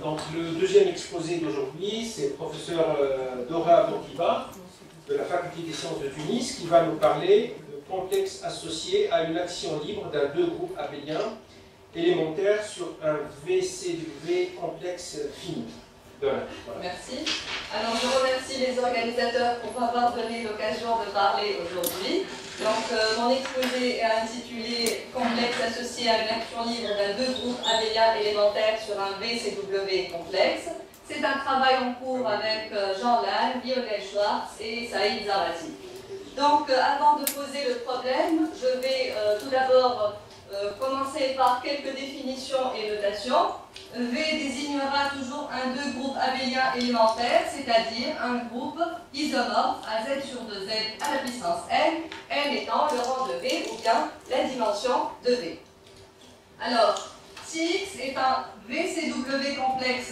Donc le deuxième exposé d'aujourd'hui, c'est le professeur Dora Bourguiba de la Faculté des sciences de Tunis qui va nous parler de complexes associés à une action libre d'un deux groupes abéliens élémentaires sur un VCW complexe fini. Voilà. Merci. Alors je remercie les organisateurs pour m'avoir donné l'occasion de parler aujourd'hui. Donc mon exposé est intitulé Complexe associé à une action libre d'un deux groupes abéliens élémentaires sur un VCW complexe. C'est un travail en cours avec Jean Lannes, Lionel Schwartz et Saïd Zarati. Donc avant de poser le problème, je vais tout d'abord commencer par quelques définitions et notations. V désignera toujours un deux groupes abéliens élémentaires, c'est-à-dire un groupe isomorphe à z sur 2z à la puissance n, n étant le rang de V ou bien la dimension de V. Alors, si X est un VCW complexe,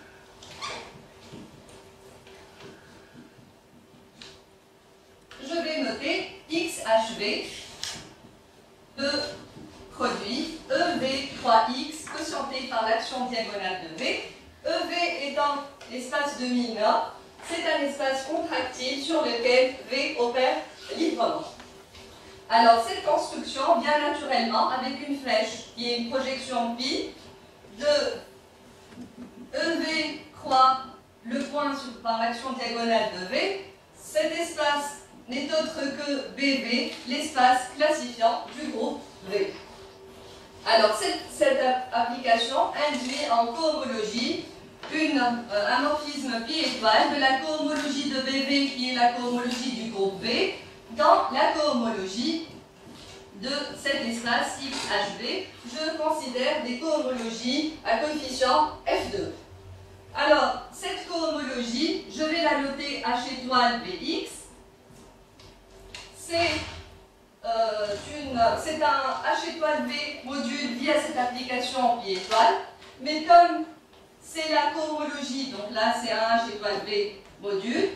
je vais noter XHV de produit EV3X quotienté par l'action diagonale de V. EV étant l'espace de mineur, c'est un espace contractile sur lequel V opère librement. Alors cette construction vient naturellement avec une flèche qui est une projection pi de EV croix le point par l'action diagonale de V. Cet espace n'est autre que BV, l'espace classifiant du groupe V. Alors, cette application induit en cohomologie un morphisme pi-étoile de la cohomologie de BV, qui est la cohomologie du groupe V, dans la cohomologie de cet espace XHV. Je considère des cohomologies à coefficient F2. Alors, cette cohomologie, je vais la noter H étoile Vx. C'est un H étoile V module via cette application pi étoile, mais comme c'est la cohomologie, donc là c'est un H étoile V module,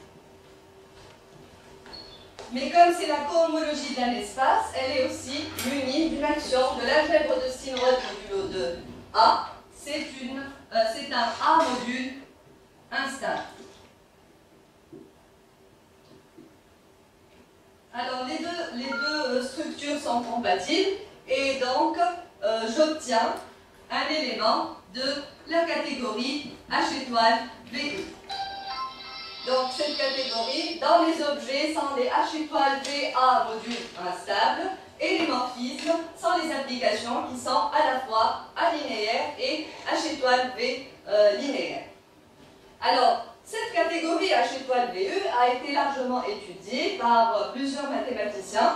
mais comme c'est la cohomologie d'un espace, elle est aussi munie d'une action de l'algèbre de Steenrod modulo de A. C'est un A module instable. Alors les deux structures sont compatibles et donc j'obtiens un élément de la catégorie H étoile VE. Donc cette catégorie, dans les objets, sont les H étoile VA modules instables et les morphismes sont les applications qui sont à la fois alinéaires et H étoile V linéaires. Alors, cette catégorie H étoile VE a été largement étudiée par plusieurs mathématiciens,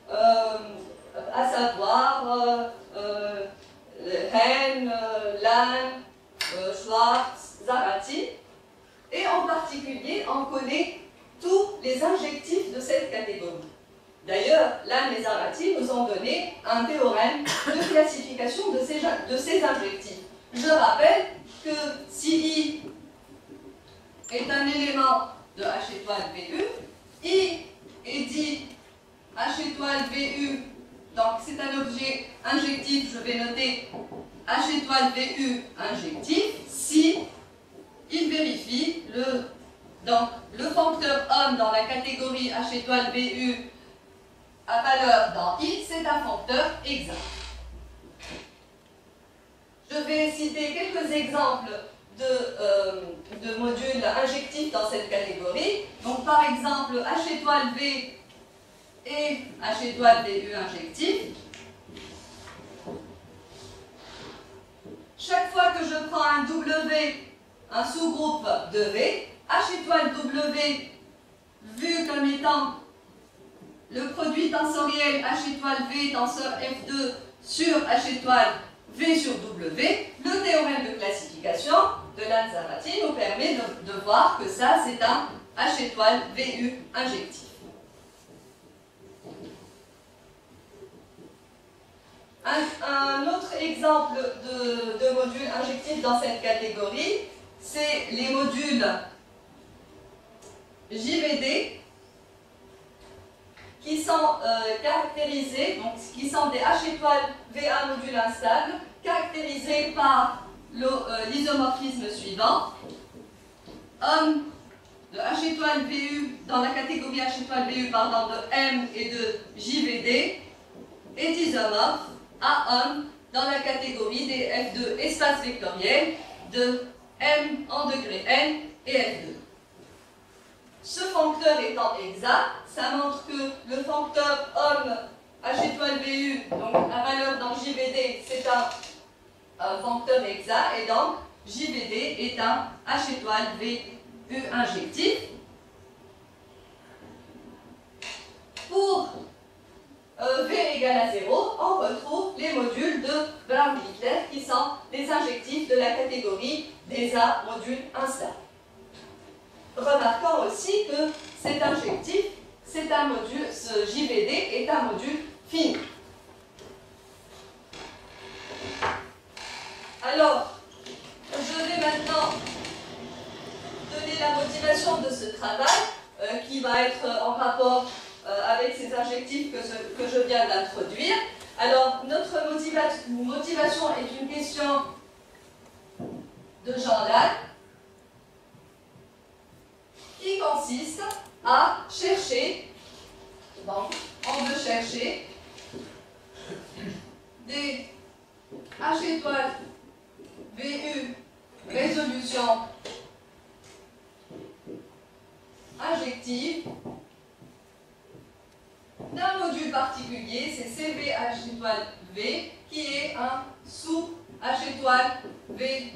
à savoir Henn, Lannes, Schwartz, Zarati, et en particulier on connaît tous les injectifs de cette catégorie. D'ailleurs, Lannes et Zarati nous ont donné un théorème de classification de ces injectifs. Je rappelle que si I est un élément de H étoile VU, I est dit H étoile VU, donc c'est un objet injectif, je vais noter H étoile VU injectif, si il vérifie le foncteur homme dans la catégorie H étoile VU à valeur dans I, c'est un foncteur exact. Je vais citer quelques exemples de modules injectifs dans cette catégorie. Donc par exemple H étoile V et H étoile VU injectif. Chaque fois que je prends un W, un sous-groupe de V, H étoile W vu comme étant le produit tensoriel H étoile V tenseur F2 sur H étoile V sur W, le théorème de classification de Lannes-Zarati nous permet de voir que ça c'est un H étoile VU injectif. Un autre exemple de module injectif dans cette catégorie, c'est les modules JVD qui sont caractérisés, donc qui sont des H étoiles VA modules instables, caractérisés par l'isomorphisme suivant. Homme de H étoile VU dans la catégorie H étoile VU pardon, de M et de JVD est isomorphe à homme dans la catégorie des F2 espaces vectoriels de M en degré N et F2. Ce foncteur étant exact, ça montre que le foncteur homme H étoile VU, donc la valeur dans JVD, c'est un foncteur exact, et donc JVD est un H étoile VU injectif. Pour V égale à 0, on retrouve les modules de Brown-Wheeler qui sont les injectifs de la catégorie des A modules instables. Remarquons aussi que cet injectif, c'est un module, ce JVD est un module fini. Alors, je vais maintenant donner la motivation de ce travail qui va être en rapport avec ces injectifs que je viens d'introduire. Alors, notre motivation est une question de Jean Lac qui consiste à chercher, donc on veut chercher des H étoile VU résolution injective d'un module particulier, c'est CVH étoile V, qui est un sous H étoile V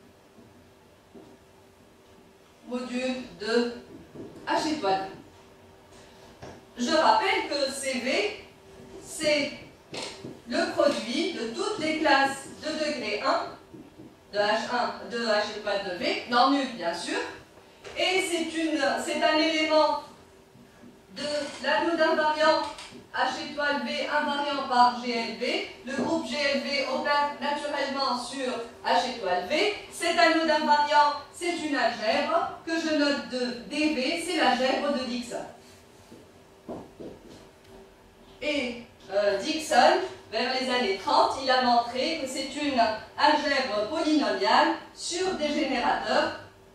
module de H étoile. Je rappelle que CV, c'est le produit de toutes les classes de degré 1, de H1, de H étoile de V, non nul bien sûr, et c'est un élément de l'anneau d'invariant H étoile V invariant par GLV. Le groupe GLV opère naturellement sur H étoile V. Cet anneau d'invariant, c'est une algèbre que je note de DV, c'est l'algèbre de Dickson. Et Dickson, vers les années 30, il a montré que c'est une algèbre polynomiale sur des générateurs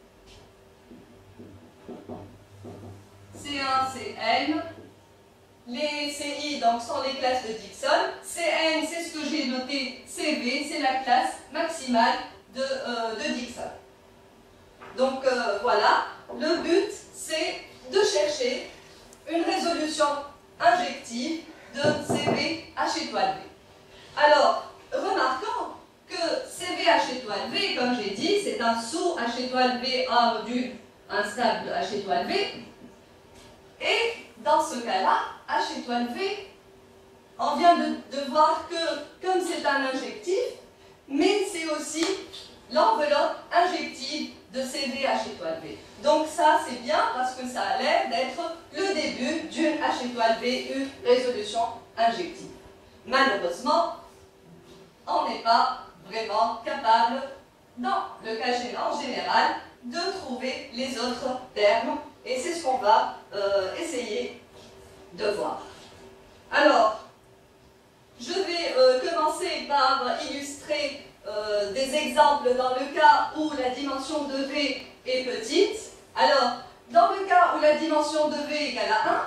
C1, Cn. Les CI donc, sont les classes de Dickson. Cn, c'est ce que j'ai noté, CV, c'est la classe maximale de Dickson. Donc voilà, le but c'est de chercher une résolution injective de CV H étoile V. Alors, remarquons que CV H étoile V, comme j'ai dit, c'est un sous H étoile V A module instable de H étoile V. Et dans ce cas-là, H étoile V, on vient de voir que, comme c'est un injectif, mais c'est aussi l'enveloppe injective de CVH étoile V. Donc ça, c'est bien parce que ça a l'air d'être le début d'une H étoile VU résolution injective. Malheureusement, on n'est pas vraiment capable, dans le cas en général, de trouver les autres termes. Et c'est ce qu'on va essayer de voir. Alors, je vais commencer par illustrer des exemples dans le cas où la dimension de V est petite. Alors, dans le cas où la dimension de V égale à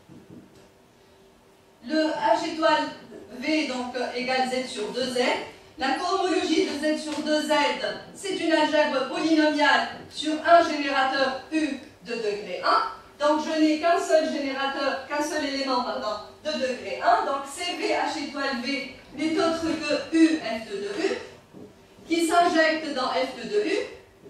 1, le H étoile V donc égale Z sur 2Z. La cohomologie de Z sur 2Z, c'est une algèbre polynomiale sur un générateur U de degré 1. Donc je n'ai qu'un seul générateur, qu'un seul élément de degré 1. Donc CV H étoile V n'est autre que U F2 de U qui s'injecte dans F2 de U.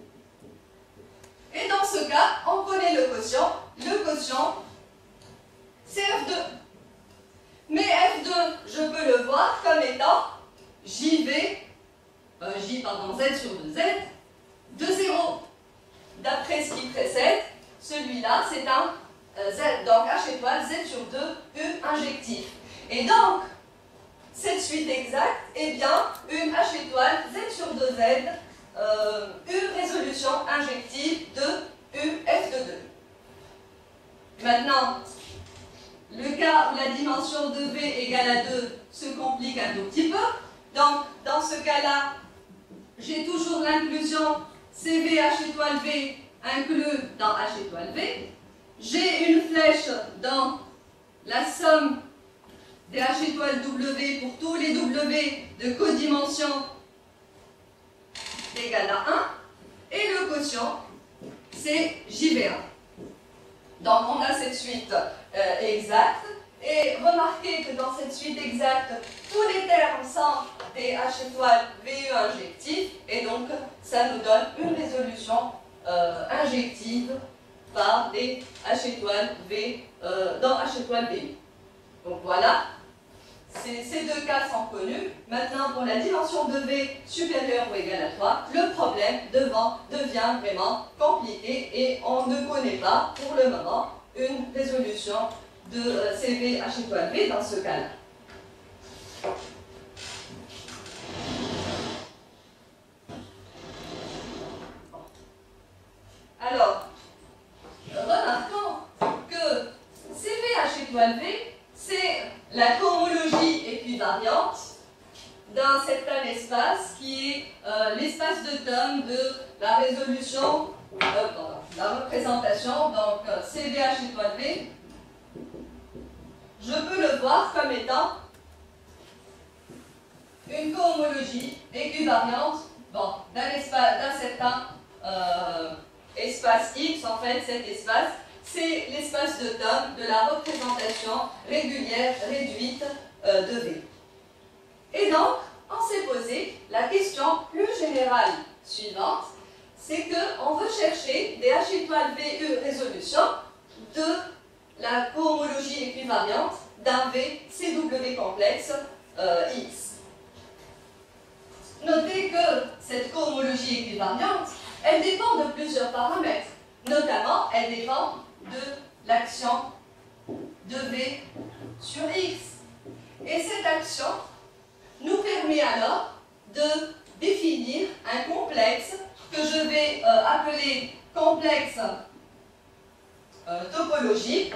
Et dans ce cas, on connaît le quotient. Le quotient, c'est F2. Mais F2, je peux le voir comme étant Z sur 2Z de 0. D'après ce qui précède, celui-là, c'est un Z, donc H étoile Z sur 2 U injectif. Et donc, cette suite exacte est bien une H étoile Z sur 2Z U résolution injective de U F de 2. Maintenant, le cas où la dimension de V égale à 2 se complique un tout petit peu. Donc, dans ce cas-là, j'ai toujours l'inclusion CV H étoile V inclus dans H étoile V. J'ai une flèche dans la somme des H étoile W pour tous les W de codimension égale à 1. Et le quotient, c'est JV1. Donc on a cette suite exacte. Et remarquez que dans cette suite exacte, tous les termes sont des H étoile VE injectifs. Et donc ça nous donne une résolution injective par des H étoile V dans H étoile VU. Donc voilà, ces deux cas sont connus. Maintenant, pour la dimension de V supérieure ou égale à 3, le problème devient vraiment compliqué et on ne connaît pas pour le moment une résolution de CV H étoile V dans ce cas-là. Alors, remarquons que CVH étoile V, c'est la cohomologie équivariante d'un certain espace qui est l'espace de Thom de la résolution, la représentation, donc CVH étoile V. Je peux le voir comme étant une cohomologie équivariante d'un certain espace X. En fait, cet espace, c'est l'espace de Thom de la représentation régulière réduite de V. Et donc, on s'est posé la question plus générale suivante, c'est qu'on veut chercher des H étoile VE résolution de la cohomologie équivariante d'un V CW complexe X. Notez que cette cohomologie équivariante, elle dépend de plusieurs paramètres. Notamment, elle dépend de l'action de V sur X. Et cette action nous permet alors de définir un complexe que je vais appeler complexe topologique.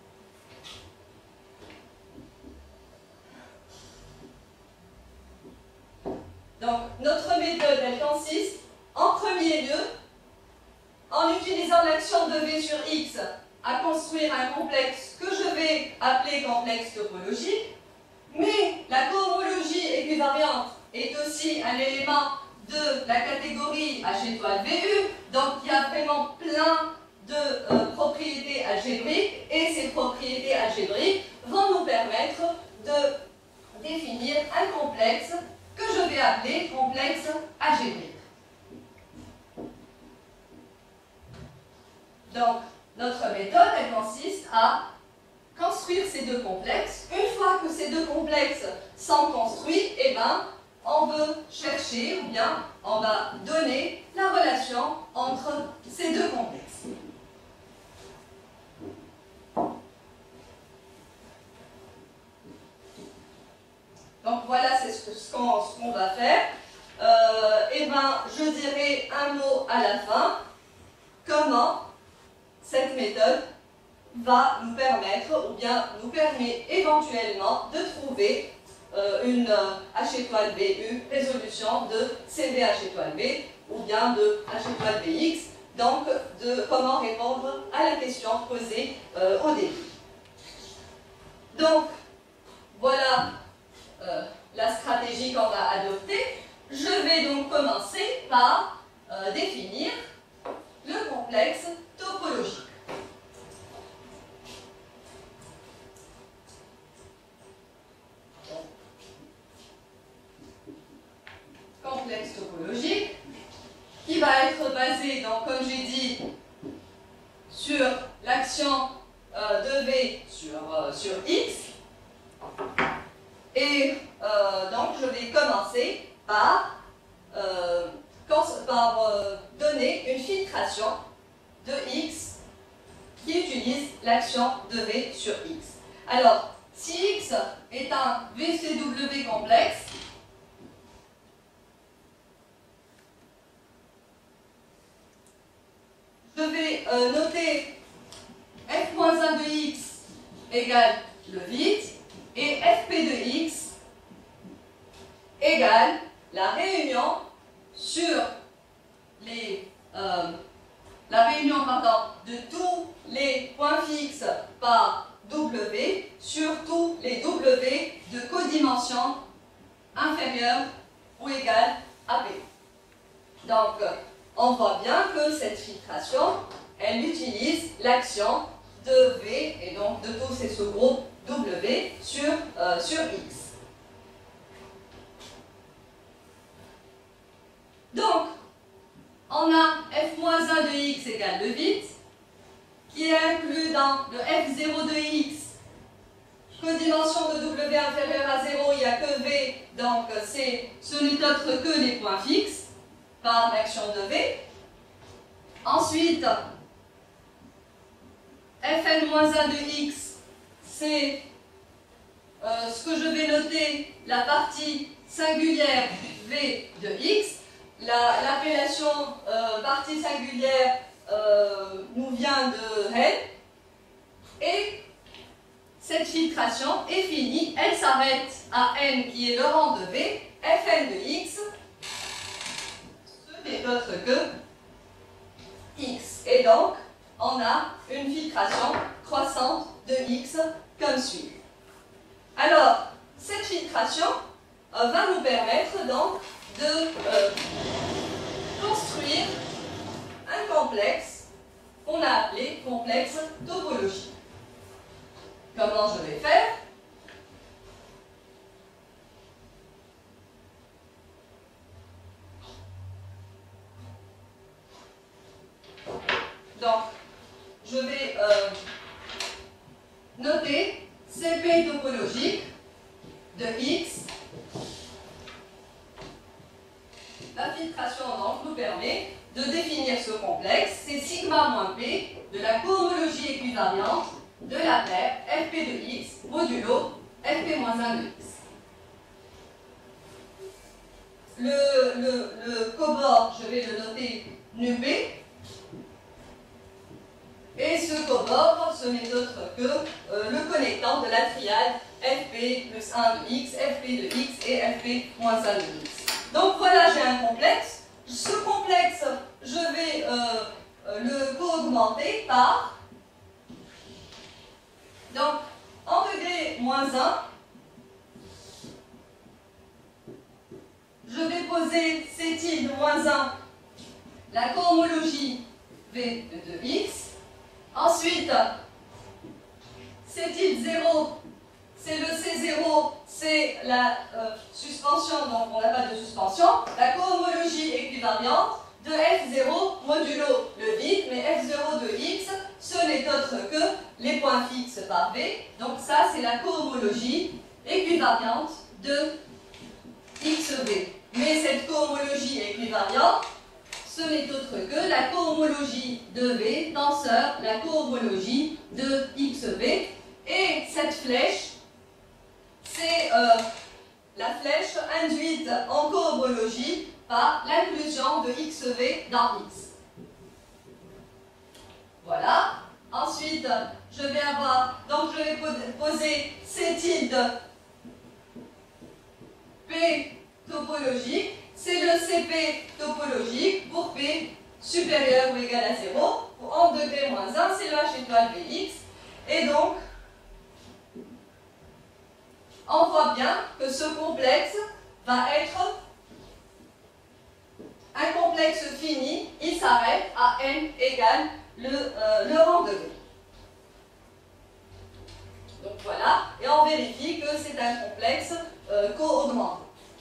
Donc, notre méthode, elle consiste, en premier lieu, en utilisant l'action de V sur X, à construire un complexe que je vais appeler complexe topologique. Mais la cohomologie équivariante est aussi un élément de la catégorie H étoile VU. Donc, il y a vraiment plein de propriétés algébriques. Et ces propriétés algébriques vont nous permettre de définir un complexe que je vais appeler complexe algébrique. Donc, notre méthode, elle consiste à construire ces deux complexes. Une fois que ces deux complexes sont construits, eh ben, on veut chercher, ou bien on va donner la relation entre ces deux complexes. Donc voilà, c'est ce qu'on va faire. Eh ben, je dirai un mot à la fin. Comment cette méthode va nous permettre, ou bien nous permet éventuellement de trouver une H étoile VU résolution de CVH étoile V, ou bien de H étoile VX, donc de comment répondre à la question posée au début. Donc, voilà la stratégie qu'on va adopter. Je vais donc commencer par définir le complexe topologique. Complexe topologique qui va être basé, donc, comme j'ai dit, sur l'action de V sur X. Et donc, je vais commencer par donner une filtration de X qui utilise l'action de V sur X. Alors, si X est un VCW complexe, je vais noter f-1 de X égale le vide et fp de X égale la réunion sur la réunion de tous les points fixes par W sur tous les W de codimension inférieure ou égale à P. Donc, on voit bien que cette filtration, elle utilise l'action de V et donc de tous ces sous-groupes W sur X. Donc, on a f-1 de x égale le vide, qui est inclus dans le f0 de x. Codimension de W inférieure à 0, il n'y a que V, donc ce n'est autre que les points fixes par l'action de V. Ensuite, fn-1 de x, c'est ce que je vais noter, la partie singulière V de x. L'appellation partie singulière nous vient de N. Et cette filtration est finie, elle s'arrête à N qui est le rang de V, Fn de x, ce n'est autre que x. Et donc, on a une filtration croissante de x comme suit. Alors, cette filtration va nous permettre donc de construire un complexe qu'on a appelé complexe topologique. Comment je vais faire? Donc, je vais noter CP topologique de X. La filtration donc nous permet de définir ce complexe, c'est sigma moins P de la cohomologie équivariante de la paire Fp de X modulo Fp-1 de X. Le cobord, je vais le noter nu P. Et ce cobord, ce n'est autre que le connectant de la triade Fp plus 1 de X, Fp de X et Fp-1 de X. Donc voilà, j'ai un complexe. Ce complexe, je vais le co-augmenter par, donc en degré moins 1, je vais poser C tilde moins 1, la cohomologie V de X. Ensuite, C tilde 0, c'est le C0, c'est la suspension, donc on n'a pas de suspension, la cohomologie équivariante de F0 modulo le vide, mais F0 de X, ce n'est autre que les points fixes par V. Donc ça, c'est la cohomologie équivariante de XV. Mais cette cohomologie équivariante, ce n'est autre que la cohomologie de V, tenseur, la cohomologie de XV. Et cette flèche, c'est la flèche induite en cohomologie par l'inclusion de XV dans X. Voilà. Ensuite, je vais avoir, donc je vais poser C tilde P topologique. C'est le CP topologique pour P supérieur ou égal à 0. En degré moins 1, c'est le H étoile Vx. Et donc, on voit bien que ce complexe va être un complexe fini. Il s'arrête à n égale le rang de V. Donc voilà, et on vérifie que c'est un complexe co-augmenté.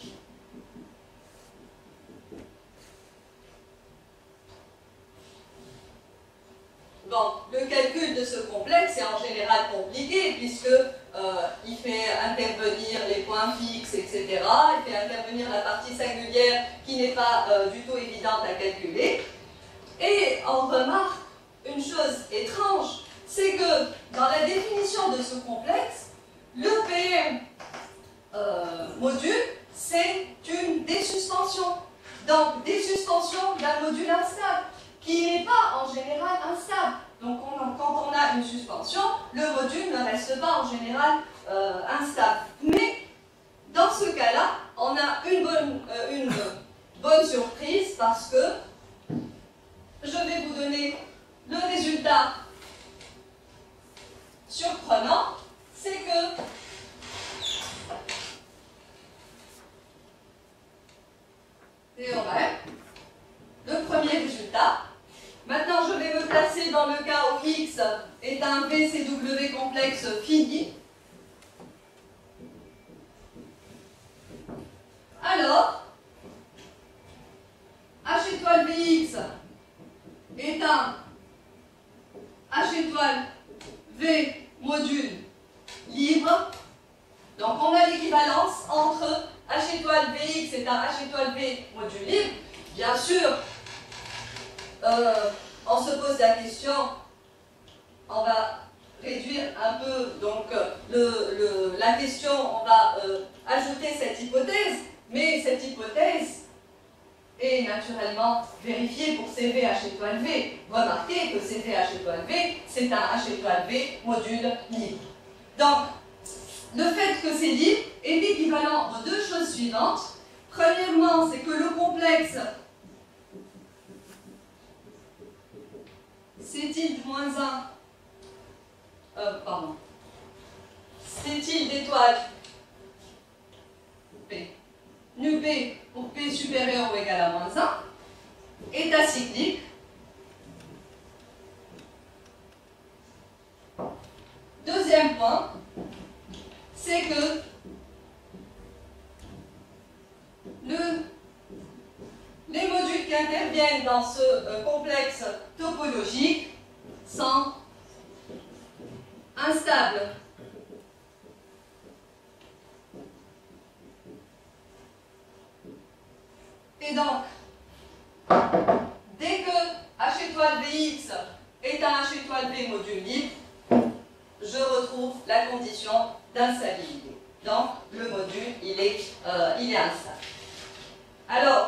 Bon, le calcul de ce complexe est en général compliqué puisque il fait intervenir les points fixes, etc. Il fait intervenir la partie singulière qui n'est pas du tout évidente à calculer. Et on remarque une chose étrange, c'est que dans la définition de ce complexe, le PM module, c'est une désuspension. Donc, désuspension d'un module instable, qui n'est pas en général instable. Donc quand on a une suspension, le module ne reste pas en général instable. Mais dans ce cas-là, on a une bonne surprise, Vx est un VCW complexe fini, alors H étoile Vx est un H étoile V module libre. Donc on a l'équivalence entre H étoile Vx est un H étoile V module libre. Bien sûr, on se pose la question, on va réduire un peu donc la question, on va ajouter cette hypothèse, mais cette hypothèse est naturellement vérifiée pour CVH étoile V. Remarquez que CVH étoile V, c'est un H étoile V module libre. Donc, le fait que c'est libre est équivalent aux deux choses suivantes. Premièrement, c'est que le complexe C tilde moins 1, C tilde d'étoile P, nu P pour P supérieur ou égal à moins 1, est acyclique. Deuxième point, c'est que les modules qui interviennent dans ce complexe topologique sont instables. Et donc, dès que H étoile Vx est un H étoile V module libre, je retrouve la condition d'instabilité. Donc, le module, il est instable. Alors,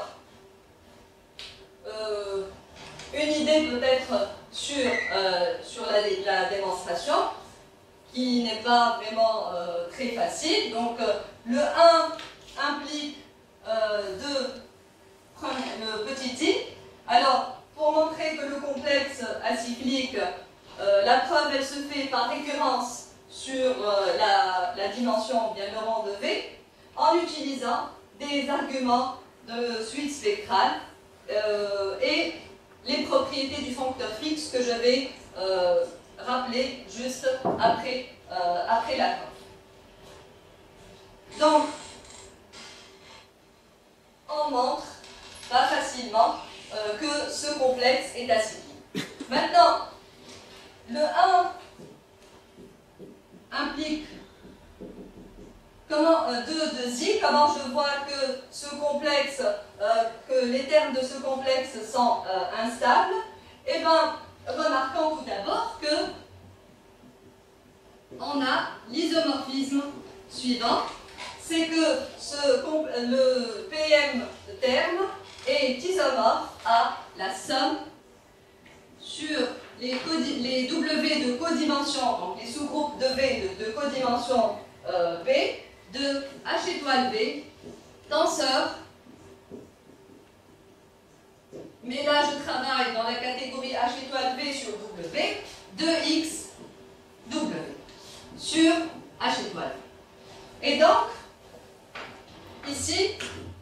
une idée peut-être sur la démonstration, qui n'est pas vraiment très facile. Donc, le 1 implique le petit i. Alors, pour montrer que le complexe acyclique, la preuve, elle se fait par récurrence sur la dimension, bien le rang de V, en utilisant des arguments de suite spectrale et les propriétés du foncteur fixe que je vais rappeler juste après la preuve. Donc, on montre pas facilement que ce complexe est acyclique. Maintenant, le 1 implique comment 2i, comment je vois que ce complexe, que les termes de ce complexe sont instables. Eh bien, remarquons tout d'abord que on a l'isomorphisme suivant, c'est que le PM terme est isomorphe à la somme sur les W de codimension, donc les sous-groupes de V de codimension P, de H étoile V, tenseur, mais là je travaille dans la catégorie H étoile V sur W, de X W sur H étoile. Et donc, ici,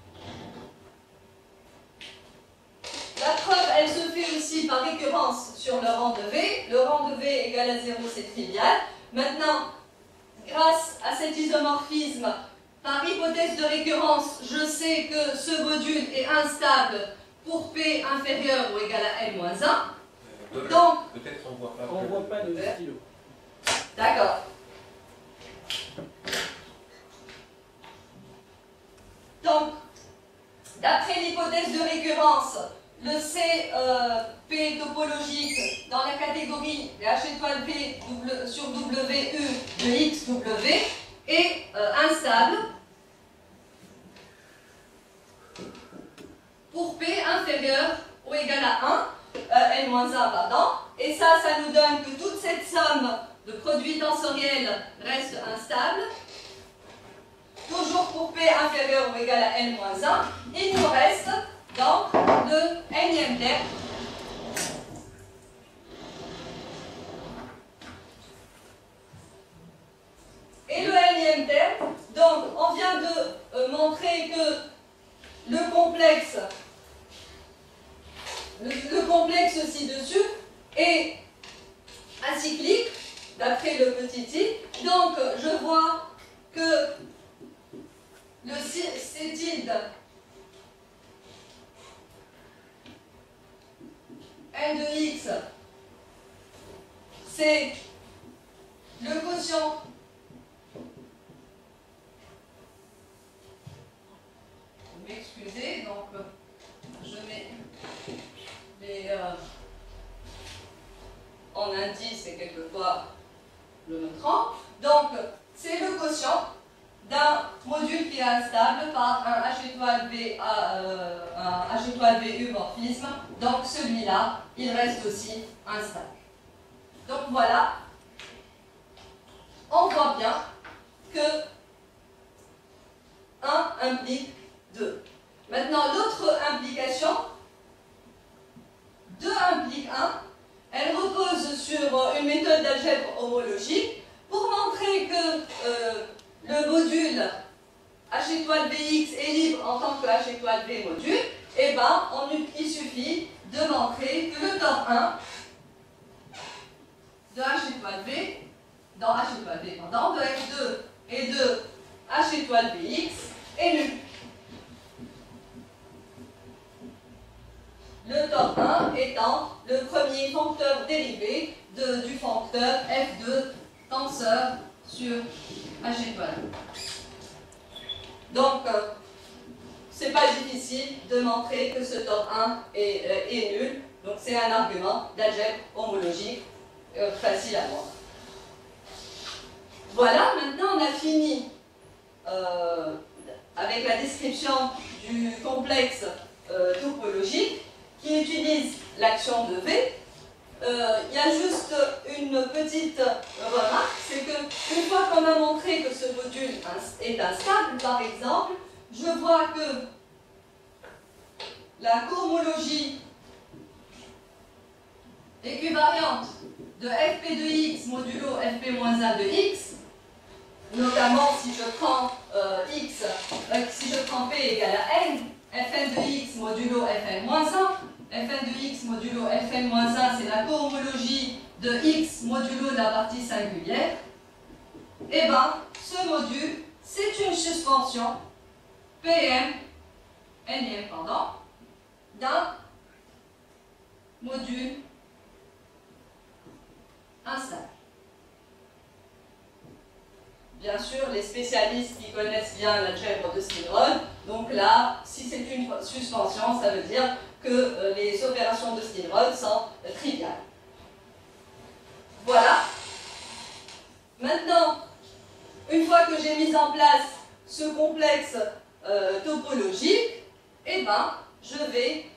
la preuve, elle se fait aussi par récurrence sur le rang de V. Le rang de V égal à 0, c'est trivial. Maintenant, grâce à cet isomorphisme, par hypothèse de récurrence, je sais que ce module est instable pour P inférieur ou égal à N-1. Donc, peut-être on voit pas. On ne voit pas le stylo. D'accord. Donc, d'après l'hypothèse de récurrence, le CP topologique dans la catégorie H étoile V sur WU de XW est instable pour P inférieur ou égal à 1, N-1, pardon. Et ça nous donne que toute cette somme de produits tensoriels reste instable. Toujours pour P inférieur ou égal à N-1, il nous reste donc le nème terme. Et le nème terme, donc on vient de montrer que le complexe ci-dessus est acyclique, d'après le petit i. Donc, je vois que le C tilde N de x, c'est le quotient vous m'excusez, donc je mets les en indice et quelquefois je me trompe. Donc, c'est le quotient d'un module qui est instable par un H étoile V, un H étoile VU morphisme. Donc, celui-là, il reste aussi instable. Donc, voilà. On voit bien que 1 implique 2. Maintenant, l'autre implication, 2 implique 1. Elle repose sur une méthode d'algèbre homologique pour montrer que le module H étoile Vx est libre en tant que H étoile V module. Et ben, il suffit de montrer que le tor 1 de H étoile V, dans H étoile V, pardon, de F2 et de H étoile Vx est nul. Le tor 1 étant le premier foncteur dérivé du foncteur F2 tenseur sur H étoile. Donc, c'est pas difficile de montrer que ce tor 1 est nul. Donc, c'est un argument d'algèbre homologique facile à voir. Voilà, maintenant on a fini avec la description du complexe topologique qui utilise l'action de V. Il y a juste une petite remarque, c'est qu'une fois qu'on a montré que ce module est instable, par exemple, je vois que la cohomologie équivariante de fp de x modulo fp-1 de x, notamment si je prends si je prends p égale à n, fn de x modulo fn-1, fn de x modulo fn-1, c'est la cohomologie de x modulo de la partie singulière. Et bien, ce module, c'est une suspension Pm, Nm, pardon, d'un module instable. Bien sûr, les spécialistes qui connaissent bien l'algèbre de Steenrod, donc là, si c'est une suspension, ça veut dire que les opérations de Steenrod sont triviales. Voilà. Maintenant, une fois que j'ai mis en place ce complexe topologique, eh ben, je vais,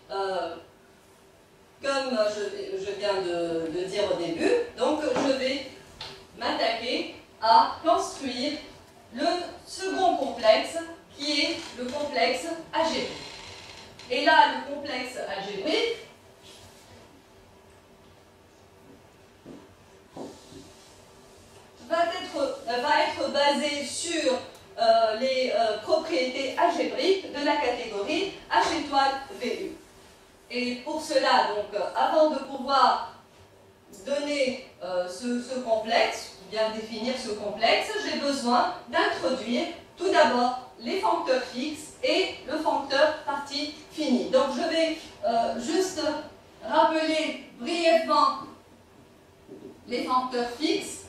comme je viens de dire au début, donc je vais m'attaquer à construire le second complexe qui est le complexe algébrique. Et là, le complexe algébrique va être basé sur les propriétés algébriques de la catégorie H étoile VU. Et pour cela, donc, avant de pouvoir donner ce complexe, ou bien définir ce complexe, j'ai besoin d'introduire tout d'abord les foncteurs fixes et le foncteur partie finie. Donc je vais juste rappeler brièvement les foncteurs fixes.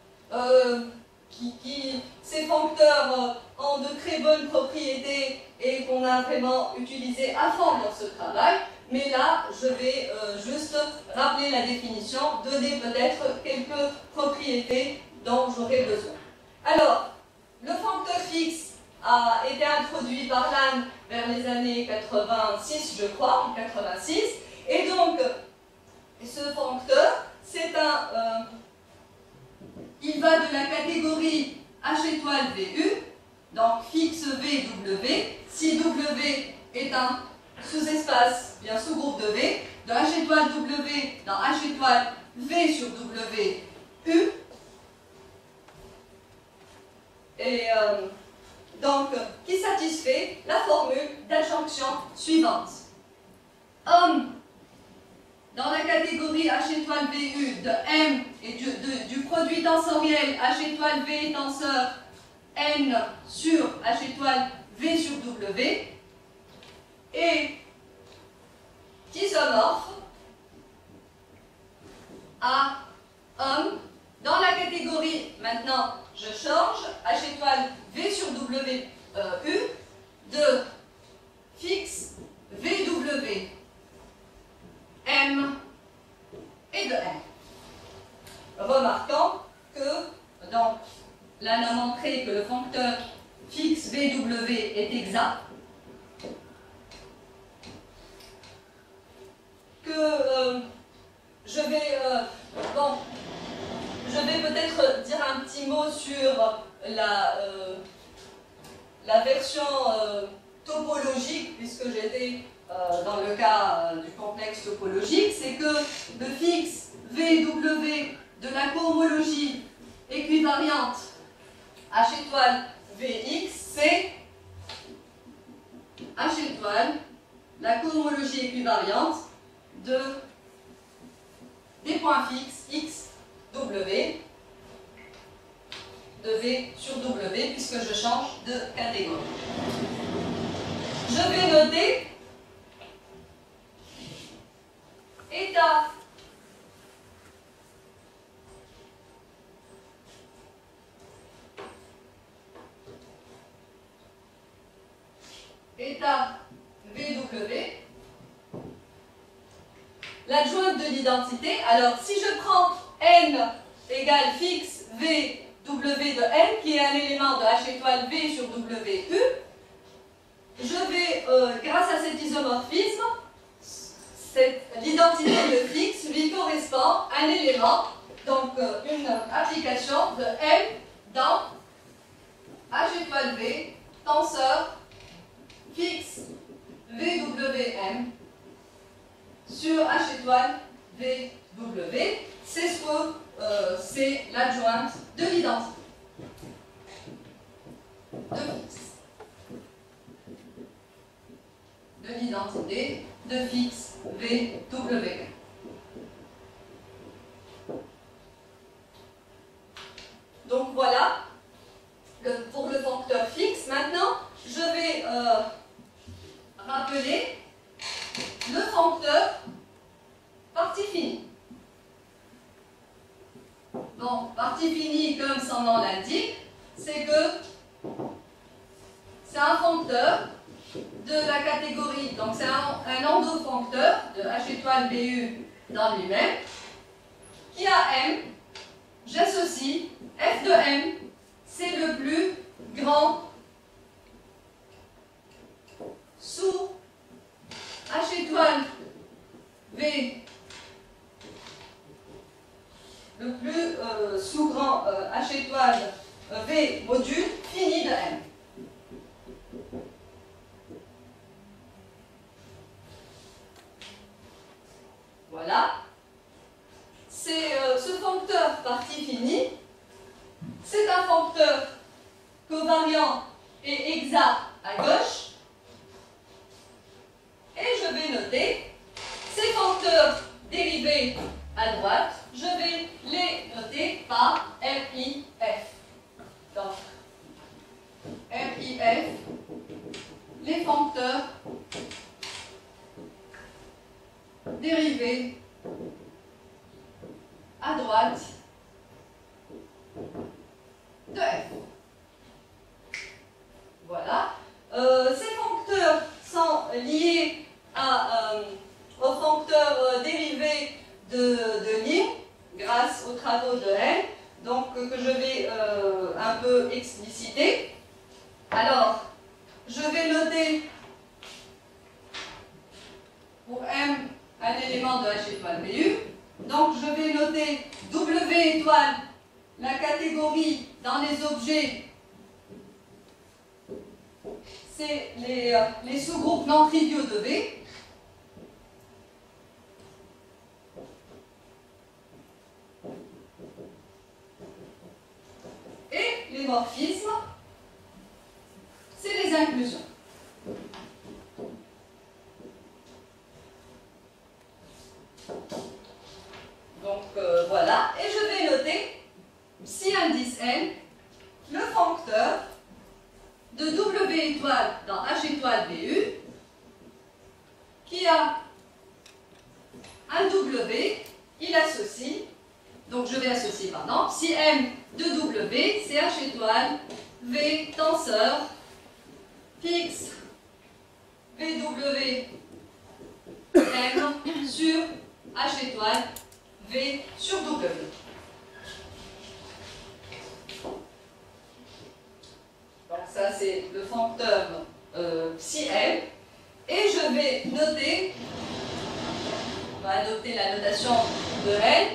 Ces foncteurs ont de très bonnes propriétés et qu'on a vraiment utilisé à fond dans ce travail. Mais là, je vais juste rappeler la définition, donner peut-être quelques propriétés dont j'aurai besoin. Alors, le foncteur fixe a été introduit par Lahn vers les années 86, je crois, en 86. Et donc, ce foncteur, c'est il va de la catégorie H étoile VU, donc fixe VW, si W est un sous-espace, bien sous-groupe de V, de H étoile W dans H étoile V sur W, U. Et donc, qui satisfait la formule d'adjonction suivante. Homme dans la catégorie H étoile VU de M et du produit tensoriel H étoile V tenseur N sur H étoile V sur W et isomorphe à homme dans la catégorie, maintenant je change, H étoile V sur W U de fixe VW M et de M. Remarquant que dans la norme entrée que le foncteur fixe VW est exact, que je vais peut-être dire un petit mot sur la version topologique, puisque j'étais dans le cas du complexe topologique, c'est que le fixe VW de la cohomologie équivariante H étoile Vx, c'est H étoile, la cohomologie équivariante des points fixes x, w, de v sur w, puisque je change de catégorie. Je vais noter état VW, l'adjointe de l'identité. Alors, si je prends n égale fixe V W de n, qui est un élément de H étoile V sur W U, je vais, grâce à cet isomorphisme, l'identité de fixe lui correspond un élément, donc une application de m dans H étoile V, tenseur fixe VWM sur H étoile VW. C'est c'est l'adjointe de l'identité de fixe VW. Donc voilà pour le foncteur fixe. Maintenant, je vais rappeler le foncteur partie finie. Bon, partie finie, comme son nom l'indique, c'est que c'est un foncteur de la catégorie, donc c'est un endofoncteur de H étoile BU dans lui-même, qui a M, j'associe F de M, c'est le plus grand sous H étoile V, le plus sous-grand H étoile V module fini de M. Voilà. C'est ce foncteur partie finie, c'est un foncteur covariant et exact à gauche. Et je vais noter ces foncteurs dérivés à droite, je vais les noter par RIF. Donc, RIF, les foncteurs dérivés à droite de F. Voilà. Ces foncteurs sont liés aux foncteurs dérivés de Lie grâce aux travaux de N, donc que je vais un peu expliciter. Alors, je vais noter pour M un élément de H étoile BU. Donc, je vais noter W étoile, la catégorie dans les objets, c'est les sous-groupes non triviaux de V. Et les morphismes, c'est les inclusions. étoile dans H étoile VU qui a un W, il associe, donc je vais associer, pardon, si M de W, c'est H étoile V tenseur fixe VW M sur H étoile V sur W. Donc ça c'est le foncteur psi M. Et je vais noter, on va adopter la notation de L.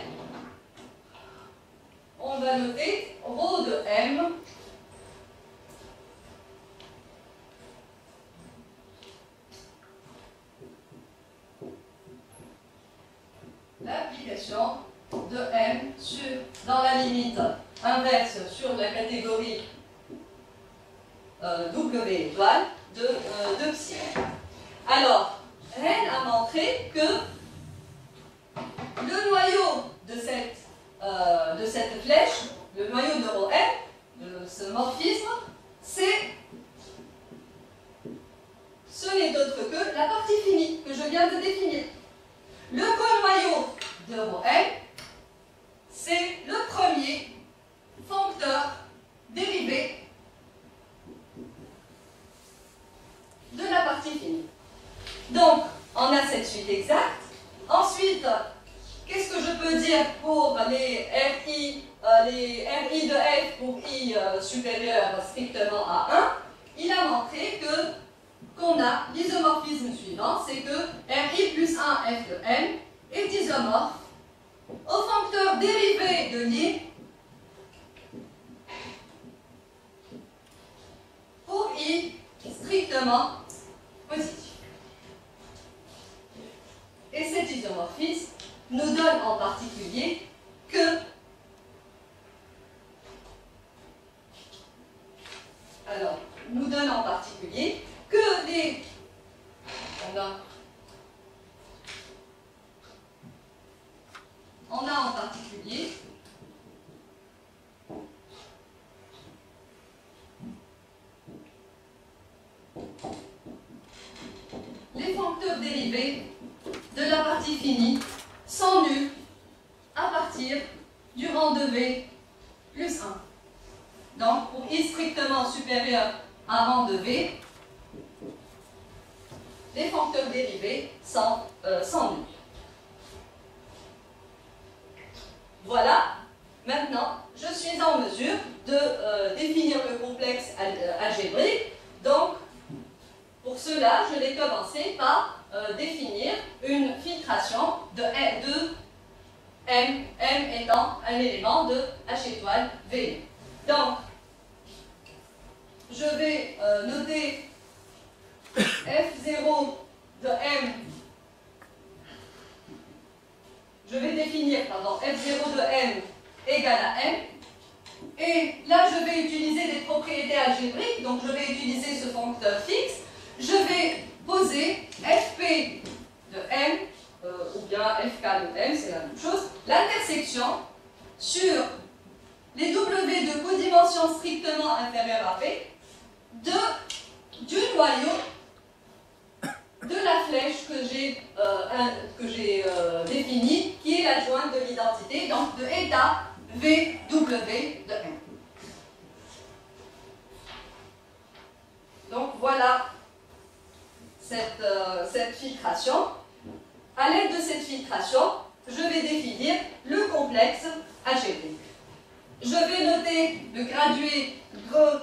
On va noter ρ de M l'application de M dans la limite inverse sur la catégorie W étoile de psi. Alors, Rennes a montré que le noyau de cette flèche, le noyau de ρm, de ce morphisme, ce n'est autre que la partie finie que je viens de définir. Le conoyau de ρm, c'est le premier foncteur dérivé de la partie finie. Donc, on a cette suite exacte. Ensuite, qu'est-ce que je peux dire pour les RI de F pour I supérieur strictement à 1? Il a montré qu'on a l'isomorphisme suivant, c'est que RI plus 1 F de M est isomorphe au foncteur dérivé de l'I pour I strictement positif. Et cet isomorphisme nous donne en particulier que les on a en particulier les foncteurs dérivés de la partie finie sont nuls à partir du rang de V plus 1. Donc, pour I strictement supérieur à rang de V, les foncteurs dérivés sont nuls. Voilà, maintenant, je suis en mesure de définir le complexe algébrique. Donc, pour cela, je vais commencer par définir une filtration de M, M étant un élément de H étoile V. Donc, je vais noter F0 de M. Je vais définir, F0 de M égale à M. Et là, je vais utiliser des propriétés algébriques. Donc, je vais utiliser ce foncteur fixe. Je vais poser Fp de M, ou bien Fk de M, c'est la même chose, l'intersection sur les W de codimension strictement inférieure à P du noyau de la flèche que j'ai définie, qui est l'adjointe de l'identité, donc de état VW de M. Donc voilà cette filtration. À l'aide de cette filtration, je vais définir le complexe algébrique. Je vais noter le gradué G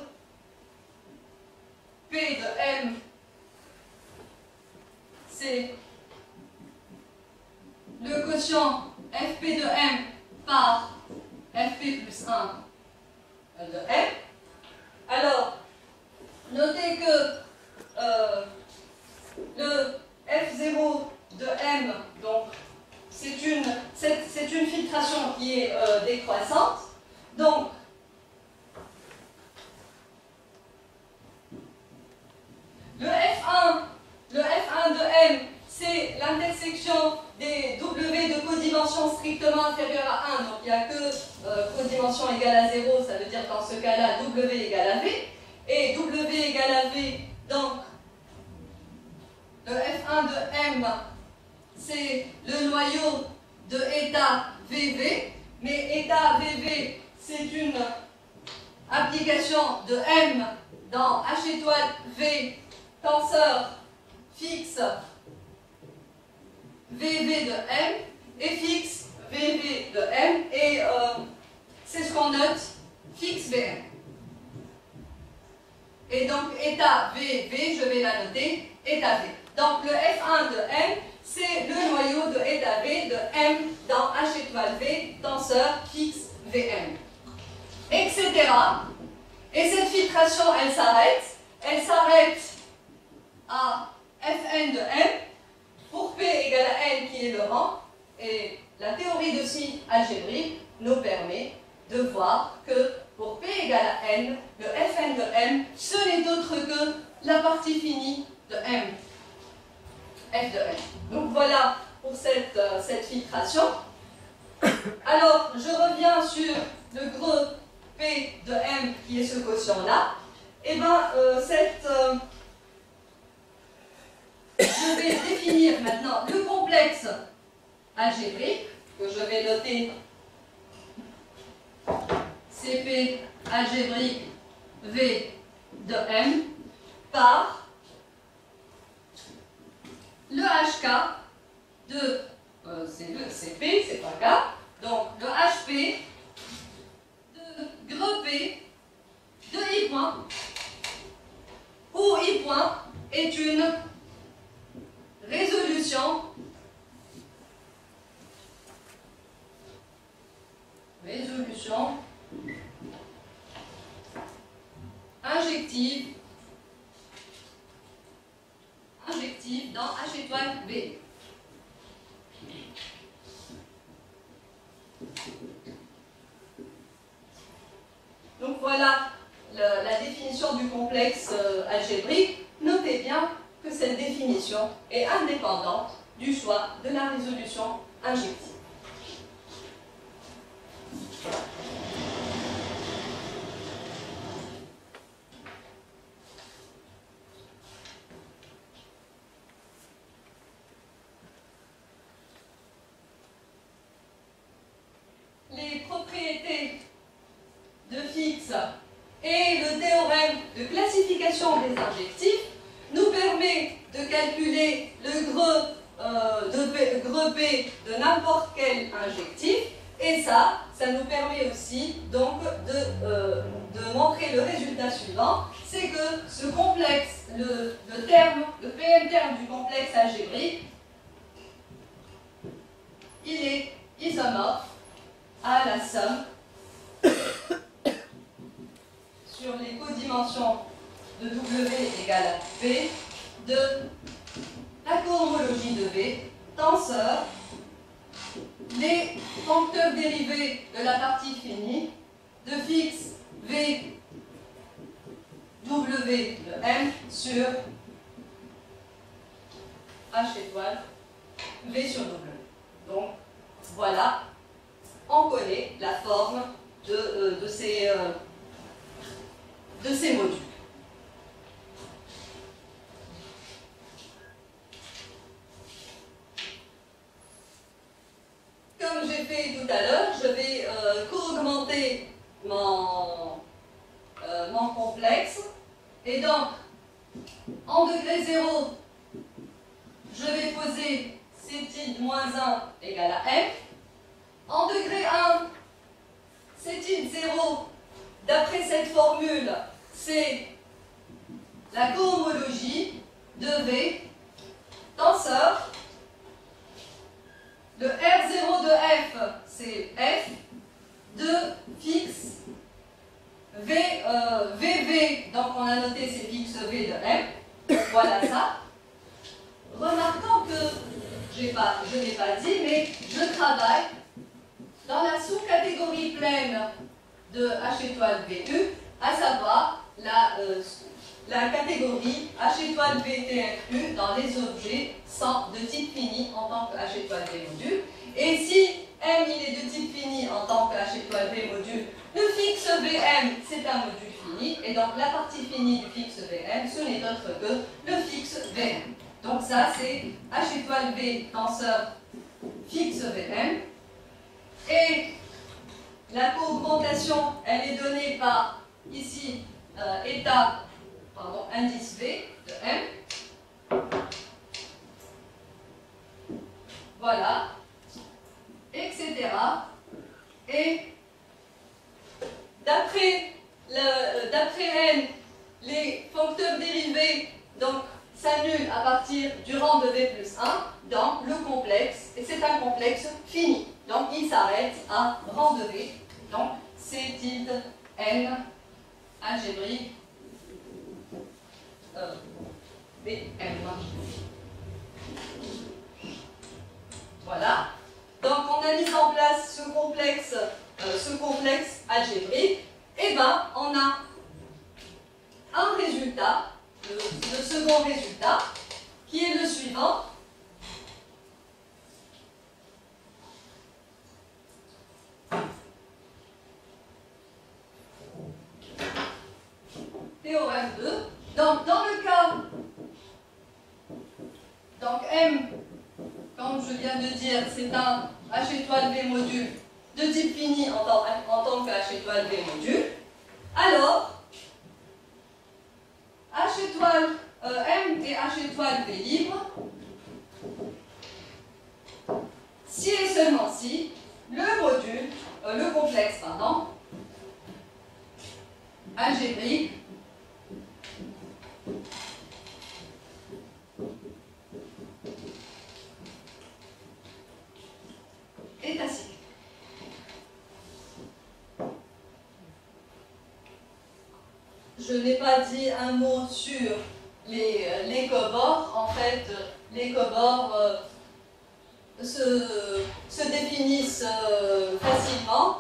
P de M, c'est le quotient Fp de M par Fp plus 1 de M. Alors, notez que le F0 de M, donc c'est une filtration qui est décroissante. Donc, le F1 de M, c'est l'intersection des W de codimension strictement inférieure à 1. Donc, il n'y a que codimension égale à 0, ça veut dire dans ce cas-là W égale à V. Et et W égale à V, donc le F1 de M, c'est le noyau de état VV, mais état VV, c'est une application de M dans H étoile V, tenseur fixe VV de M, et fixe VV de M, et c'est ce qu'on note, fixe VM. Et donc, état VV, je vais la noter, état V. Donc, le F1 de M, c'est le noyau de état V de M dans H étoile V, tenseur fixe VM. Etc. Et cette filtration, elle s'arrête. Elle s'arrête à Fn de M, pour P égale à N qui est le rang. Et la théorie de Si algébrique nous permet de voir que pour P égale à N, le Fn de M, ce n'est autre que la partie finie de M, F de M. Donc voilà pour cette filtration. Alors, je reviens sur le gros P de M qui est ce quotient-là. Et bien, je vais définir maintenant le complexe algébrique, que je vais noter CP algébrique V de M par le HK de c'est le CP, c'est pas K, donc le HP de gros P de I point, où I point est une résolution injective dans H étoile B. Donc voilà la définition du complexe algébrique. Notez bien que cette définition est indépendante du choix de la résolution injective. Les propriétés de Fixe et le théorème de classification des injectifs nous permet de calculer le greu P de n'importe quel injectif, et ça nous permet aussi donc de montrer le résultat suivant, c'est que ce complexe, le PM terme du complexe algébrique, il est isomorphe à la somme sur les codimensions de W égale à V de la cohomologie de V, tenseur, les foncteurs dérivés de la partie finie de fixe V W de M sur H étoile V sur W. Donc voilà, on connaît la forme de ces modules. Comme j'ai fait tout à l'heure, je vais co-augmenter mon complexe. Et donc, en degré 0, je vais poser Ctilde-1 égale à M. En degré 1, Ctilde 0, d'après cette formule, c'est la cohomologie de V, tenseur. Le R0 de F, c'est F de fixe VV, donc on a noté c'est fixe V de M. Voilà ça. Remarquons que je n'ai pas dit, mais je travaille dans la sous-catégorie pleine de H étoile VU, à savoir la catégorie H étoile VTFU dans les objets sans de type fini en tant que H étoile V module. Et si M il est de type fini en tant que H étoile V module. Le fixe Vm, c'est un module fini, et donc la partie finie du fixe Vm, ce n'est autre que le fixe Vm. Donc ça, c'est H étoile V tenseur fixe Vm. Et la co-augmentation, elle est donnée par, ici, indice V de M. Voilà, etc. Et d'après N, les foncteurs dérivés s'annulent à partir du rang de V plus 1 dans le complexe, et c'est un complexe fini. Donc il s'arrête à rang de V. Donc C tilde N algébrique Vm. Voilà. Donc on a mis en place ce complexe algébrique. Et bien on a un résultat, le second résultat, qui est le suivant. Théorème 2. Donc dans le cas, M, comme je viens de dire, c'est un H étoile V module de type fini en tant que H étoile V module. Alors, M et H étoile V libre, si et seulement si, le complexe, algébrique est acyclique. Je n'ai pas dit un mot sur les cobords. En fait, les cobords se définissent facilement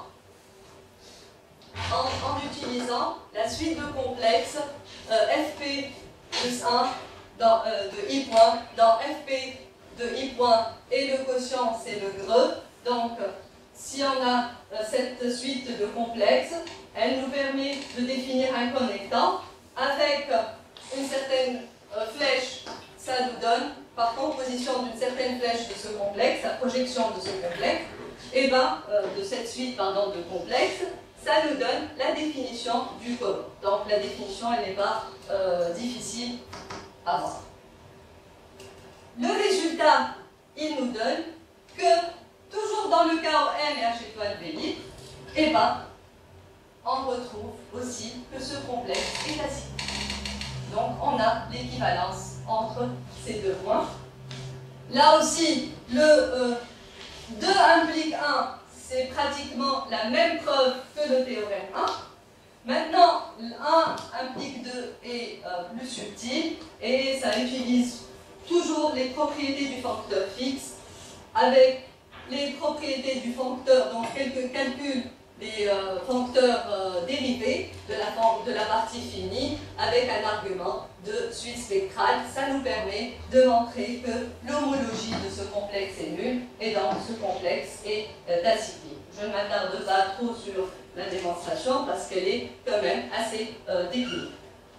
en utilisant la suite de complexes Fp plus 1 de I point. Dans Fp de I point et le quotient, c'est le greux. Donc, si on a cette suite de complexes, elle nous permet de définir un connectant avec une certaine flèche. Ça nous donne, par composition d'une certaine flèche de ce complexe, la projection de ce complexe, et de cette suite de complexes, ça nous donne la définition du cobord. Donc la définition, elle n'est pas difficile à voir. Le résultat, il nous donne que, toujours dans le cas où M est H étoile V libre, on retrouve aussi que ce complexe est acyclique. Donc on a l'équivalence entre ces deux points. Là aussi, le 2 implique 1, c'est pratiquement la même preuve que le théorème 1. Maintenant, 1 implique 2 est plus subtil, et ça utilise toujours les propriétés du foncteur fixe avec les propriétés du foncteur, donc quelques calculs des foncteurs dérivés de la partie finie avec un argument de suite spectrale. Ça nous permet de montrer que l'homologie de ce complexe est nulle et donc ce complexe est acyclique. Je ne m'attarde pas trop sur la démonstration parce qu'elle est quand même assez déclinée.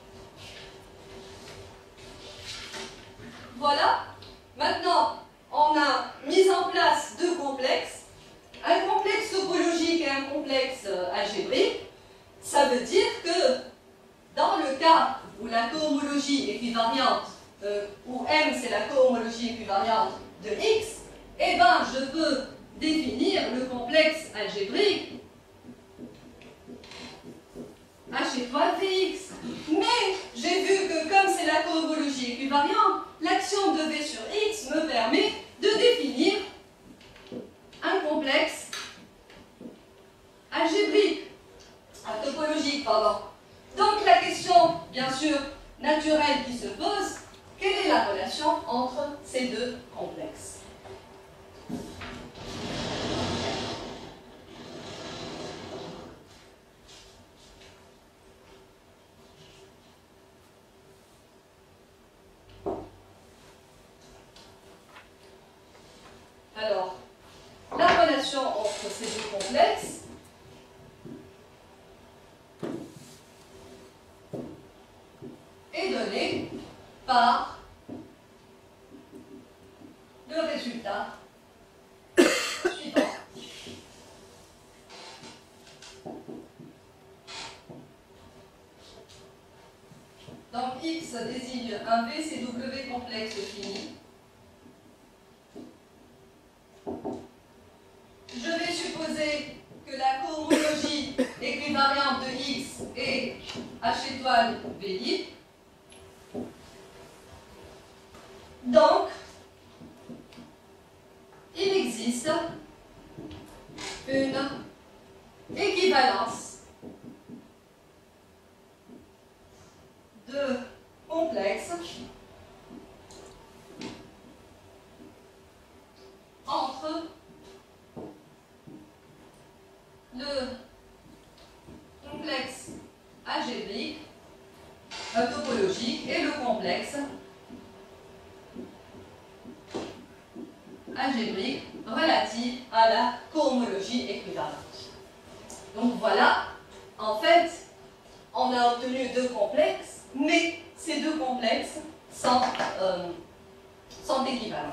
Voilà. Maintenant, on a mis en place deux complexes. Un complexe topologique et un complexe algébrique. Ça veut dire que dans le cas où la cohomologie équivariante, où M c'est la cohomologie équivariante de X, je peux définir le complexe algébrique H étoile Vx. Mais j'ai vu que comme c'est la cohomologie équivariante, l'action de V sur X me permet de définir un complexe algébrique, topologique, pardon. Donc la question, bien sûr, naturelle qui se pose, quelle est la relation entre ces deux complexes? Alors, la relation ces deux complexes est donné par le résultat suivant. Donc X désigne un VCW complexe fini. Je vais supposer que la cohomologie équivariante de X est H étoile V libre. Donc, il existe une équivalence de complexes entre le complexe algébrique topologique et le complexe algébrique relatif à la cohomologie équivalente. Donc voilà, en fait, on a obtenu deux complexes, mais ces deux complexes sont équivalents.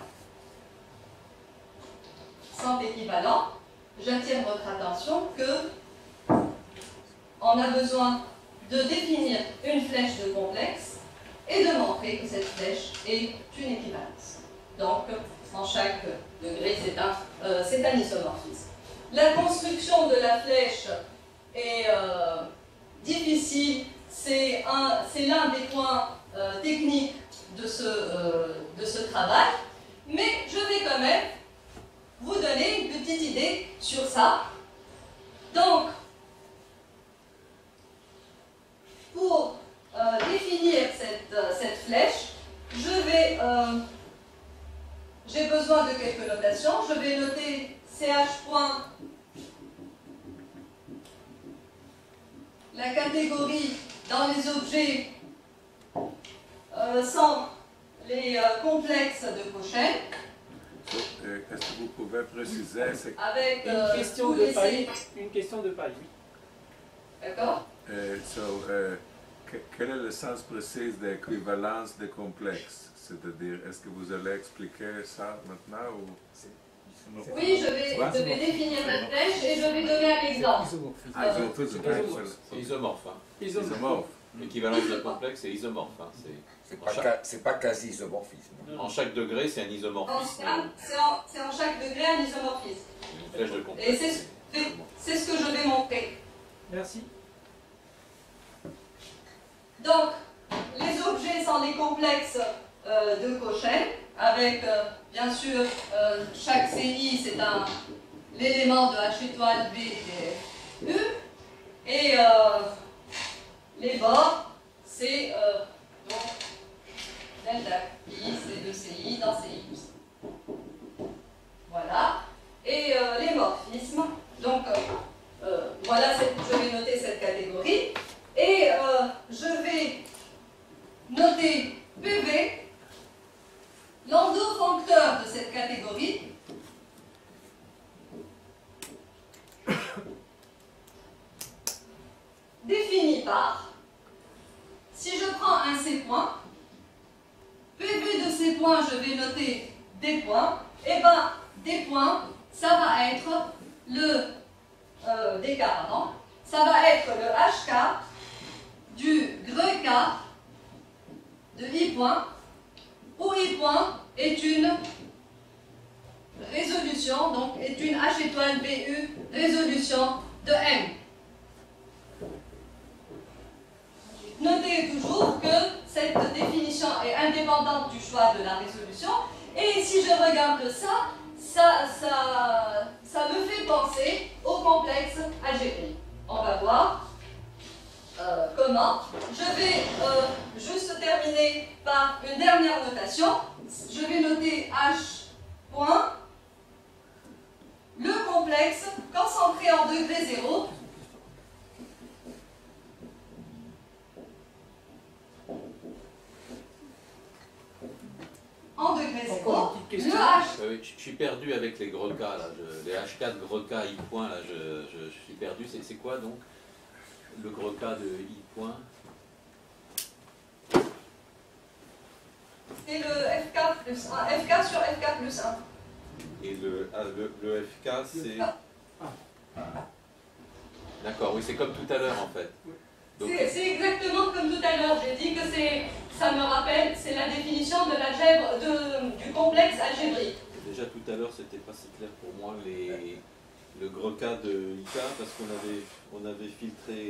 Sont équivalents, j'attire votre attention que on a besoin de définir une flèche de complexe et de montrer que cette flèche est une équivalence. Donc, en chaque degré, c'est un isomorphisme. La construction de la flèche est difficile, c'est l'un des points techniques de ce travail, mais je vais quand même vous donner une petite idée sur ça. Donc, pour définir cette flèche, j'ai besoin de quelques notations. Je vais noter CH point, la catégorie dans les objets sont les complexes de Cauchy. Est-ce que vous pouvez préciser avec une question tous de les paille. Une question de paille, oui. D'accord. quel est le sens précis d'équivalence des complexes? C'est-à-dire, est-ce que vous allez expliquer ça maintenant ou... Oui, je vais définir la flèche et je vais donner un exemple. Isomorphe. Isomorphe. L'équivalence d'un complexe, c'est isomorphe. C'est pas quasi-isomorphisme. En chaque degré, c'est un isomorphisme. C'est en chaque degré un isomorphisme. Une flèche de complexe. Et c'est ce que je vais montrer. Merci. Donc, les objets sont les complexes de Cauchy, avec, bien sûr, chaque CI, c'est l'élément de H étoile B et U, et les bords, c'est donc delta I, c'est 2CI dans CI. Voilà. Et les morphismes, donc voilà, je vais noter cette catégorie, et je vais noter PV, l'endofuncteur de cette catégorie, défini par, si je prends un C point, PV de ces points, je vais noter des points, et bien des points, ça va être des K, pardon, ça va être le HK du greu K de I point, où I point est une résolution, donc est une H étoile BU résolution de M. Notez toujours que cette définition est indépendante du choix de la résolution, et si je regarde ça me fait penser au complexe algébrique. On va voir comment. Je vais juste terminer par une dernière notation. Je vais noter H point, le complexe concentré en degré 0. En degré 0. Encore une petite question. Le H. Oui, je suis perdu avec les gros cas, là. Les H4 gros cas I point, là, je suis perdu. C'est quoi donc le gros cas de I point? C'est le FK plus 1. FK sur FK plus 1. Et le FK, c'est... D'accord, oui, c'est comme tout à l'heure en fait. Donc, C'est exactement comme tout à l'heure. J'ai dit que ça me rappelle, c'est la définition de l'algèbre, du complexe algébrique. déjà tout à l'heure, c'était pas si clair pour moi le gros cas de IK parce qu'on avait filtré.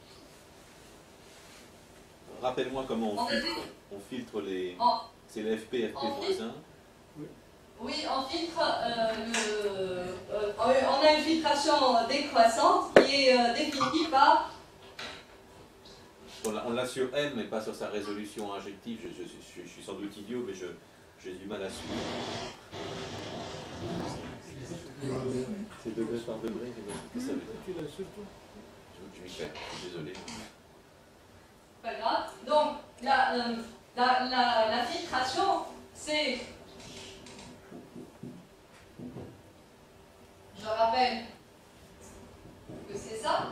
Rappelle-moi comment on filtre. On filtre les. C'est le FP, FP+1. Oui, on filtre on a une filtration décroissante qui est définie par. On l'a sur M, mais pas sur sa résolution injective. Je suis sans doute idiot, mais j'ai du mal à suivre. C'est degré par degré. Qu'est-ce que ça veut dire? Je m'y perds, je suis désolé. Pas grave. Donc, la filtration, c'est. Je rappelle que c'est ça.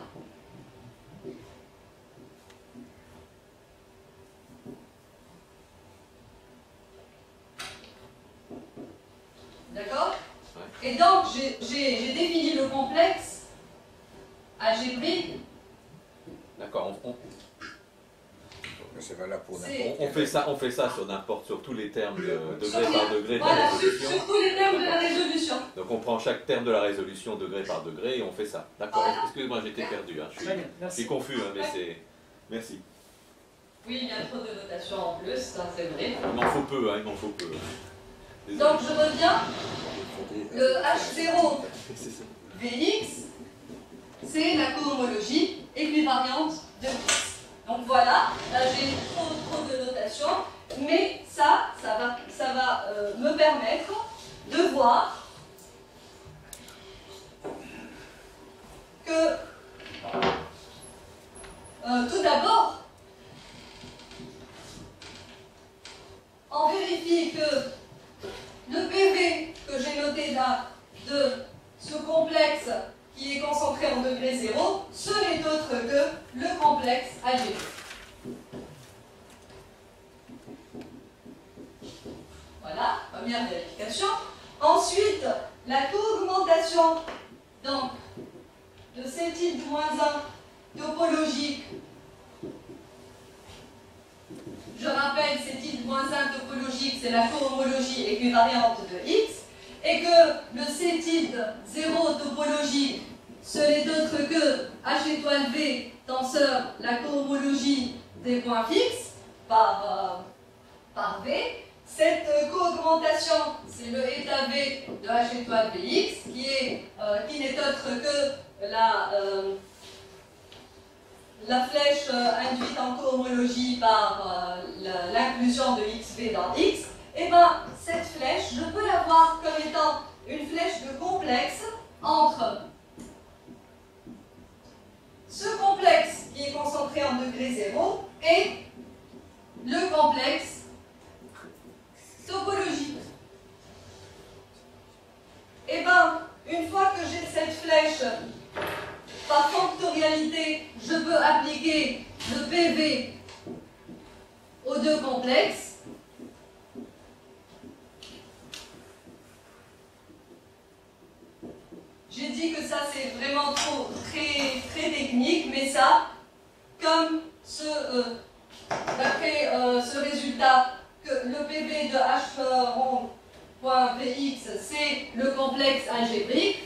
D'accord? Ouais. Et donc, j'ai défini le complexe algébrique. D'accord, C'est valable pour on fait ça sur tous les termes de degré par degré de voilà, la résolution. sur tous les termes de la résolution. Donc on prend chaque terme de la résolution degré par degré et on fait ça. D'accord, Voilà. excusez-moi, j'étais perdu. Hein. Je suis confus, hein, mais c'est... Merci. Oui, il y a trop de notation en plus, ça c'est vrai. Il m'en faut peu, hein, il m'en faut peu. Donc je reviens. Le H0 Vx, c'est la cohomologie équivariante de X. Donc voilà, là j'ai trop de notation, mais ça va me permettre de voir que tout d'abord, on vérifie que le PV que j'ai noté là de ce complexe qui est concentré en degré 0, ce n'est autre que le complexe algébrique. Voilà, première vérification. Ensuite, la co-augmentation donc, de C tilde moins 1 topologique. Je rappelle, C tilde moins 1 topologique, c'est la cohomologie équivariante de X. Et que le C tilde 0 topologique, ce n'est autre que H étoile V tenseur la cohomologie des points fixes par V. Cette co-augmentation, c'est le état V de H étoile Vx qui n'est autre que la flèche induite en cohomologie par l'inclusion de XV dans X. Et bien, cette flèche, je peux la voir comme étant une flèche de complexe entre ce complexe qui est concentré en degré 0 et le complexe topologique. Et bien, une fois que j'ai cette flèche, par factorialité, je peux appliquer le PV aux deux complexes. J'ai dit que ça c'est vraiment très technique, mais ça, comme d'après ce résultat, que le PV de H rond Vx c'est le complexe algébrique,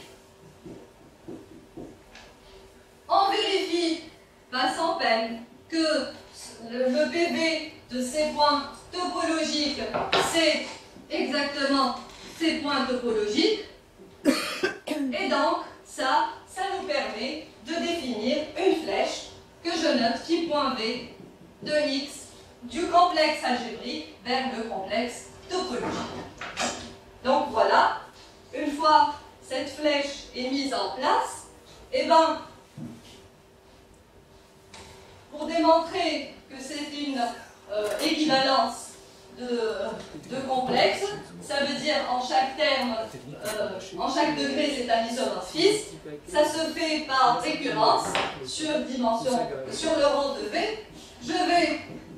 on vérifie, pas sans peine, que le PV de ces points topologiques c'est exactement ces points topologiques. Et donc, ça nous permet de définir une flèche que je note phi point V de X du complexe algébrique vers le complexe topologique. Donc voilà, une fois cette flèche est mise en place, et bien, pour démontrer que c'est une équivalence de complexe. Ça veut dire en chaque terme, en chaque degré, c'est un isomorphisme. Ça se fait par récurrence sur dimension, sur le rang de V. Je vais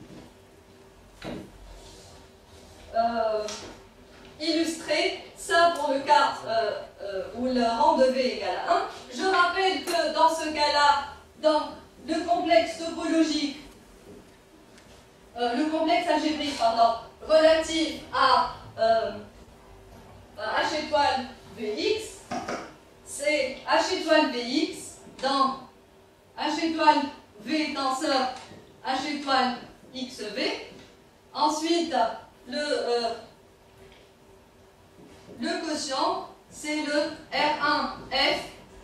illustrer ça pour le cas où le rang de V égale à 1. Je rappelle que dans ce cas-là, dans le complexe topologique, le complexe algébrique, pardon, relatif à H étoile Vx, c'est H étoile Vx dans H étoile V tenseur H étoile XV. Ensuite, le quotient, c'est le R1F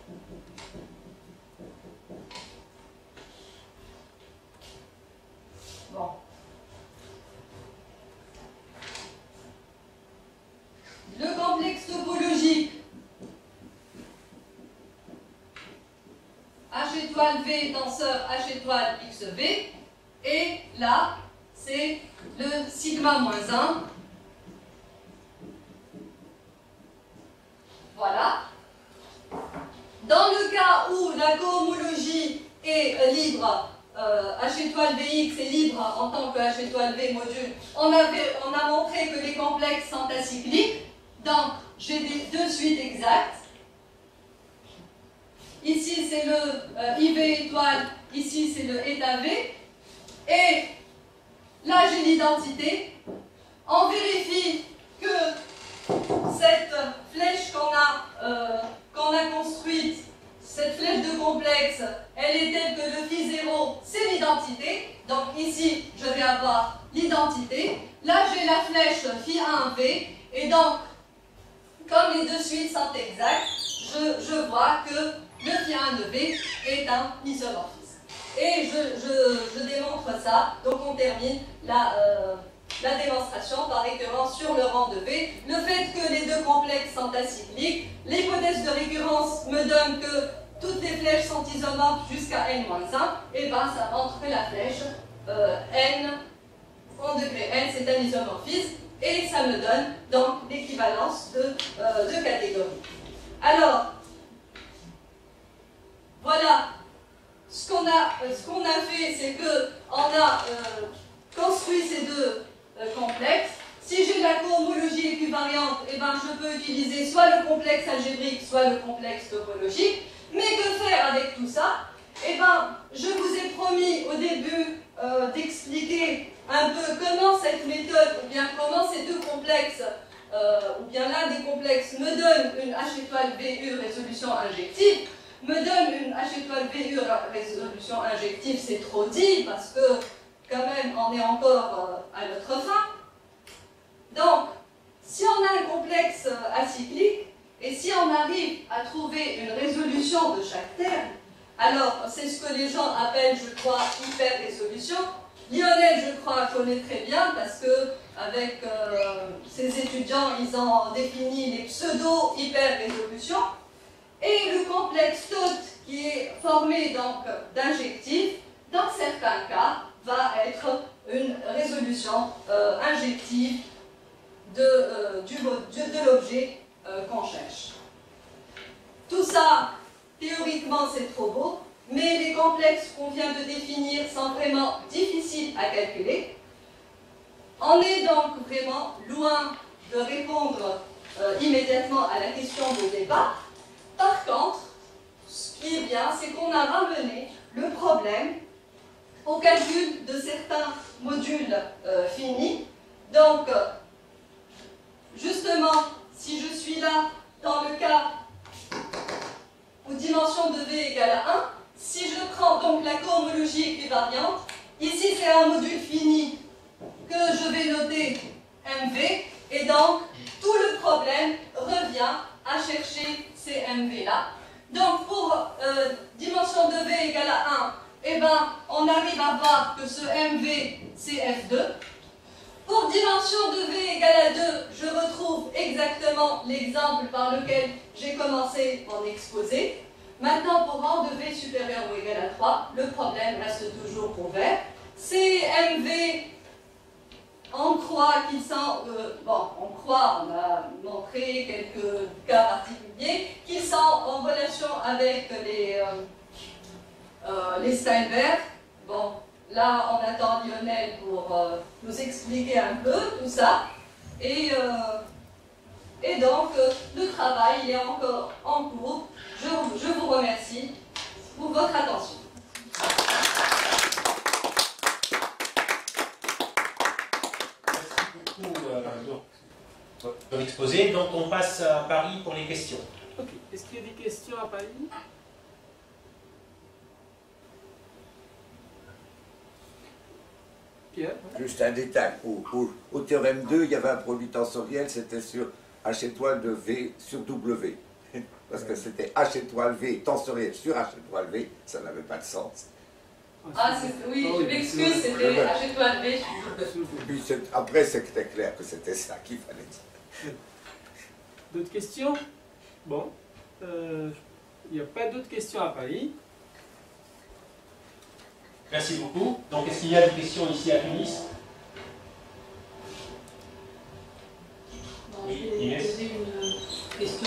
bon. Le complexe topologique H étoile V tenseur H étoile XV, et là, c'est le sigma moins 1. Voilà. Dans le cas où la cohomologie est libre, H étoile Vx est libre en tant que H étoile V module, on a montré que les complexes sont acycliques. Donc, j'ai deux suites exactes. Ici, c'est le IV étoile, ici, c'est le eta V. Et là, j'ai l'identité. On vérifie que cette flèche qu'on a construite, cette flèche de complexe, elle est telle que le phi 0, c'est l'identité. Donc ici, je vais avoir l'identité. Là, j'ai la flèche phi 1V. Et donc, comme les deux suites sont exactes, je vois que le phi 1 de V est un isomorphisme. Et je démontre ça. Donc on termine la démonstration par récurrence sur le rang de V. Le fait que les deux complexes sont acycliques, l'hypothèse de récurrence me donne que toutes les flèches sont isomorphes jusqu'à n-1, et bien ça montre que la flèche n en degré n c'est un isomorphisme, et ça me donne donc l'équivalence de catégories. Alors, voilà, ce qu'on a fait, c'est qu'on a construit ces deux complexes. Si j'ai la cohomologie équivariante, eh ben, je peux utiliser soit le complexe algébrique, soit le complexe topologique. Mais que faire avec tout ça? Eh ben, je vous ai promis au début d'expliquer un peu comment cette méthode, ou bien comment ces deux complexes, ou bien l'un des complexes me donne une H étoile VU résolution injective. Me donne une H étoile VU résolution injective, c'est trop dit, parce que quand même, on est encore à notre fin. Donc, si on a un complexe acyclique, et si on arrive à trouver une résolution de chaque terme, alors c'est ce que les gens appellent, je crois, hyper-résolution. Lionel, je crois, connaît très bien, parce que avec ses étudiants, ils ont défini les pseudo-hyper-résolutions. Et le complexe TOT, qui est formé donc d'injectifs, dans certains cas, va être une résolution injective de l'objet qu'on cherche. Tout ça, théoriquement, c'est trop beau, mais les complexes qu'on vient de définir sont vraiment difficiles à calculer. On est donc vraiment loin de répondre immédiatement à la question de débat. Par contre, ce qui est bien, c'est qu'on a ramené le problème au calcul de certains modules finis. Donc, justement, si je suis là, dans le cas où dimension de V égale à 1, si je prends donc la cohomologie équivariante, ici c'est un module fini que je vais noter MV, et donc tout le problème revient à chercher ces MV là. Donc pour dimension de V égale à 1, eh ben, on arrive à voir que ce MV c'est F2. Pour dimension de V égale à 2, je retrouve exactement l'exemple par lequel j'ai commencé mon exposé. Maintenant, pour rang de V supérieur ou égal à 3, le problème reste toujours ouvert. C'est MV on croit qu'ils sont, on a montré quelques cas particuliers, qu'ils sont en relation avec les Steinberg. Bon, là, on attend Lionel pour nous expliquer un peu tout ça. Et donc, le travail, il est encore en cours. Je vous remercie pour votre attention. Pour l'exposé. Donc on passe à Paris pour les questions. Ok. Est-ce qu'il y a des questions à Paris? Pierre? Juste un détail. Au théorème 2, il y avait un produit tensoriel, c'était sur H étoile de V sur W. Parce que c'était H étoile V tensoriel sur H étoile V, ça n'avait pas de sens. Ah, oui, je m'excuse, c'était H étoile V. Puis après, c'était clair que c'était ça qu'il fallait dire. D'autres questions? Bon. Il n'y a pas d'autres questions à Paris. Merci beaucoup. Donc est-ce qu'il y a des questions ici à Tunis? Je vais poser une question.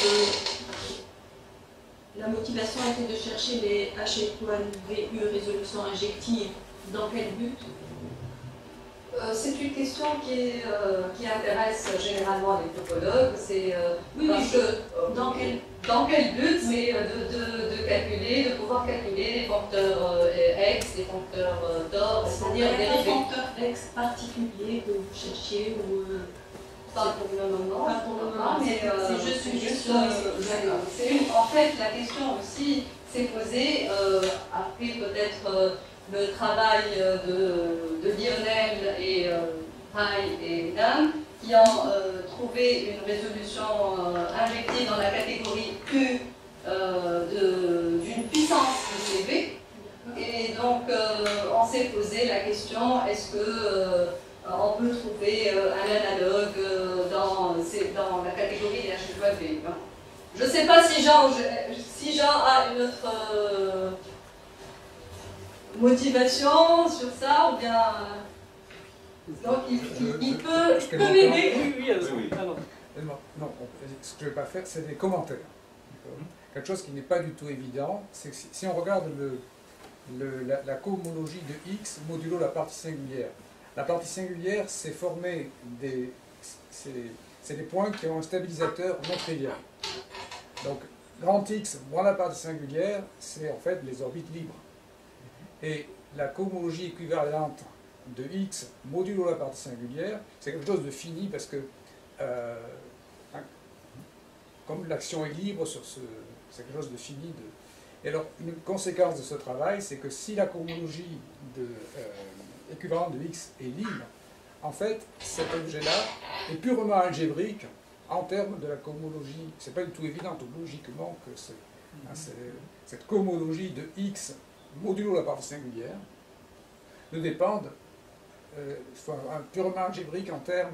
La motivation a été de chercher les H étoiles VU résolution injective. Dans quel but? C'est une question qui intéresse généralement les topologues. C'est parce que dans quel but? C'est de calculer, de pouvoir calculer les foncteurs X, les foncteurs d'or, c'est-à-dire des foncteurs X particuliers que vous cherchiez ou pas pour le moment. Pas pour le moment, mais c'est juste une question. En fait, la question aussi s'est posée après peut-être le travail de Lionel et Rai et Dam, qui ont trouvé une résolution injective dans la catégorie Q d'une puissance de CV. Et donc, on s'est posé la question, est-ce que on peut trouver un analogue dans la catégorie des H-V. Je ne sais pas si Jean a une autre motivation sur ça, ou bien... donc il peut m'aider. Oui. Ah, non, ce que je ne vais pas faire, c'est des commentaires. Quelque chose qui n'est pas du tout évident, c'est que si on regarde la cohomologie de X modulo la partie singulière, la partie singulière, c'est formé c'est des points qui ont un stabilisateur non trivial. Donc, grand X moins la partie singulière, c'est en fait les orbites libres. Et la cohomologie équivalente de X modulo la partie singulière, c'est quelque chose de fini parce que, comme l'action est libre sur c'est quelque chose de fini. Et alors, une conséquence de ce travail, c'est que si la cohomologie équivalente de X est libre, en fait, cet objet-là est purement algébrique en termes de la cohomologie. C'est pas du tout évident topologiquement que cette cohomologie de X modulo la partie singulière ne dépende, soit purement algébrique en termes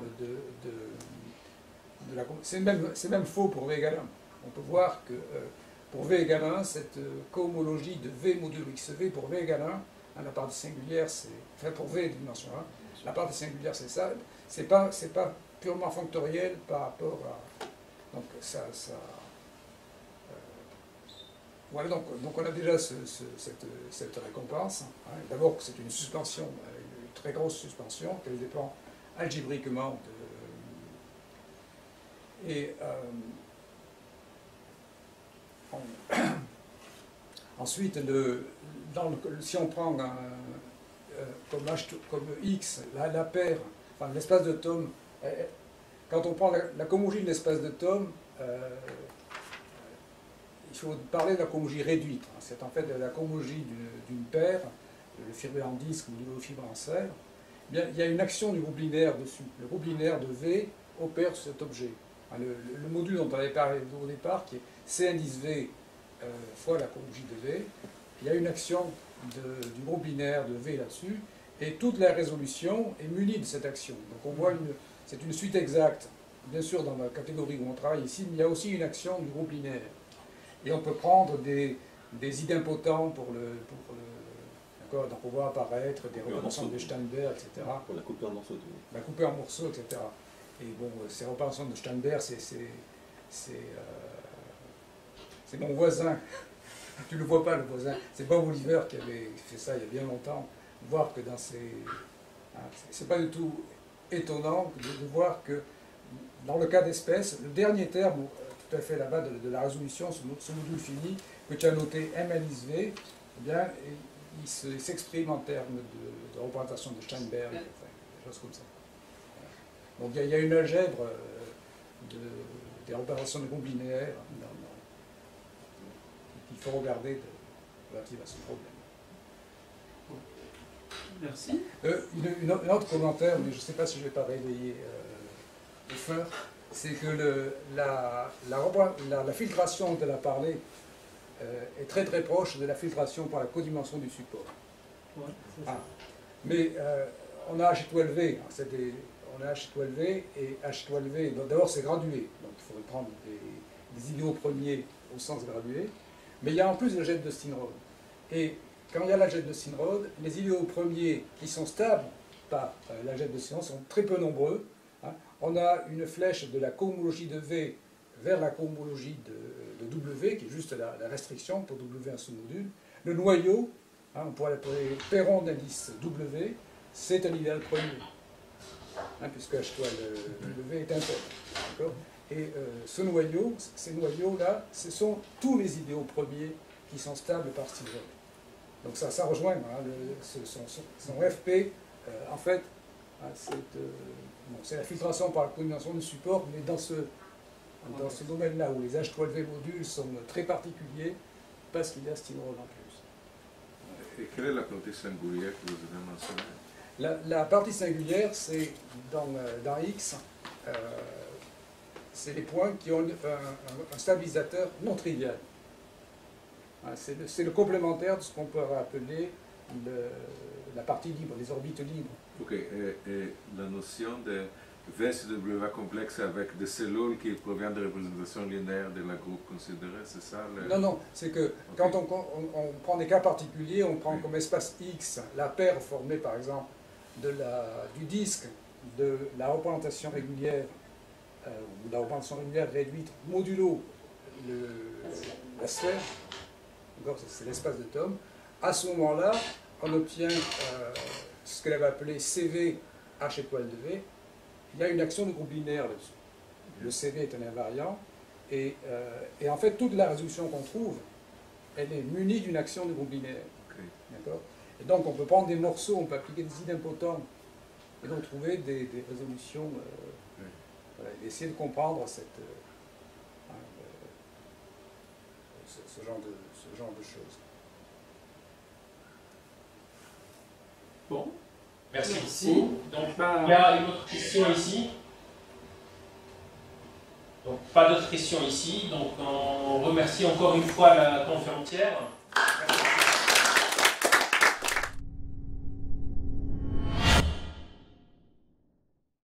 de la cohomologie. C'est même faux pour V égale 1. On peut voir que pour V égale 1, cette cohomologie de V modulo XV pour V égale 1, la partie singulière, c'est... Enfin, pour V de dimension 1, la partie singulière, c'est ça. C'est pas purement fonctoriel par rapport à... Donc, voilà, donc on a déjà cette récompense. Hein. D'abord, c'est une suspension, une très grosse suspension, qu'elle dépend algébriquement de... Et... ensuite, si on prend comme X, la paire, enfin, l'espace de Thom, quand on prend la cohomologie de l'espace de Thom, il faut parler de la cohomologie réduite. C'est en fait la cohomologie d'une paire, le fibré en disque ou le fibre en serre. Il y a une action du groupe linéaire dessus. Le groupe linéaire de V opère sur cet objet. Le module dont on avait parlé au départ, qui est C indice V fois la cohomologie de V, il y a une action du groupe linéaire de V là-dessus, et toute la résolution est munie de cette action. Donc on voit c'est une suite exacte, bien sûr dans la catégorie où on travaille ici, mais il y a aussi une action du groupe linéaire. Et on peut prendre des idempotents pour le D'accord. Donc on voit apparaître des représentations de Steinberg, etc. Pour la couper en morceaux. La couper en morceaux, etc. Et bon, ces représentations de Steinberg, c'est mon voisin. Tu ne le vois pas, le voisin. C'est Bob Oliver qui avait fait ça il y a bien longtemps. Voir que dans ces... Hein, c'est pas du tout étonnant de voir que dans le cas d'espèce, le dernier terme, tout à fait là-bas de la résolution, ce module fini, que tu as noté M-V, eh bien, il s'exprime en termes de représentation de Steinberg, enfin, des choses comme ça. Donc il y a une algèbre des représentations de groupes linéaires qu'il faut regarder relative à ce problème. Merci. Un autre commentaire, mais je ne sais pas si je ne vais pas réveiller le feu, c'est que la filtration dont elle a parlé est très très proche de la filtration par la codimension du support. Ouais, mais on a H12V, on a H12V et H12V, d'abord c'est gradué, donc il faudrait prendre des idéaux premiers au sens gradué, mais il y a en plus la jette de Steenrod. Et quand il y a la jette de Steenrod, les idéaux premiers qui sont stables par la jette de Steenrod sont très peu nombreux. Hein. On a une flèche de la cohomologie de V vers la cohomologie de W, qui est juste la restriction pour W un sous-module. Le noyau, hein, on pourrait l'appeler perron d'indice W, c'est un idéal premier, hein, puisque H12W est interne. Et ces noyaux-là, ce sont tous les idéaux premiers qui sont stables par Steenrod. Donc ça rejoint hein, son FP, en fait, hein, c'est la filtration par la combinaison de support, mais dans ce domaine-là où les H12V modules sont très particuliers, parce qu'il y a Steenrod en plus. Et quelle est la partie singulière que vous avez mentionnée? La partie singulière, c'est dans X, c'est les points qui ont un stabilisateur non trivial. C'est le complémentaire de ce qu'on peut appeler la partie libre, les orbites libres. Ok, et la notion de VSW complexe avec des cellules qui proviennent de représentations linéaires de la groupe considérée, c'est ça Non, c'est que quand on prend des cas particuliers, on prend comme espace X la paire formée par exemple du disque de la représentation régulière, ou la représentation régulière réduite modulo la sphère, c'est l'espace de Thom. À ce moment-là, on obtient ce qu'elle avait appelé CV H étoile de V. Il y a une action de groupe linéaire là-dessus. Le CV est un invariant, et en fait, toute la résolution qu'on trouve, elle est munie d'une action de groupe linéaire. D'accord ? Et donc, on peut prendre des morceaux, on peut appliquer des idempotents, et donc trouver des résolutions, voilà, et essayer de comprendre ce genre de choses. Bon. Merci beaucoup. Donc, il y a une autre question ici. Donc, pas d'autres questions ici. Donc, on remercie encore une fois la conférencière.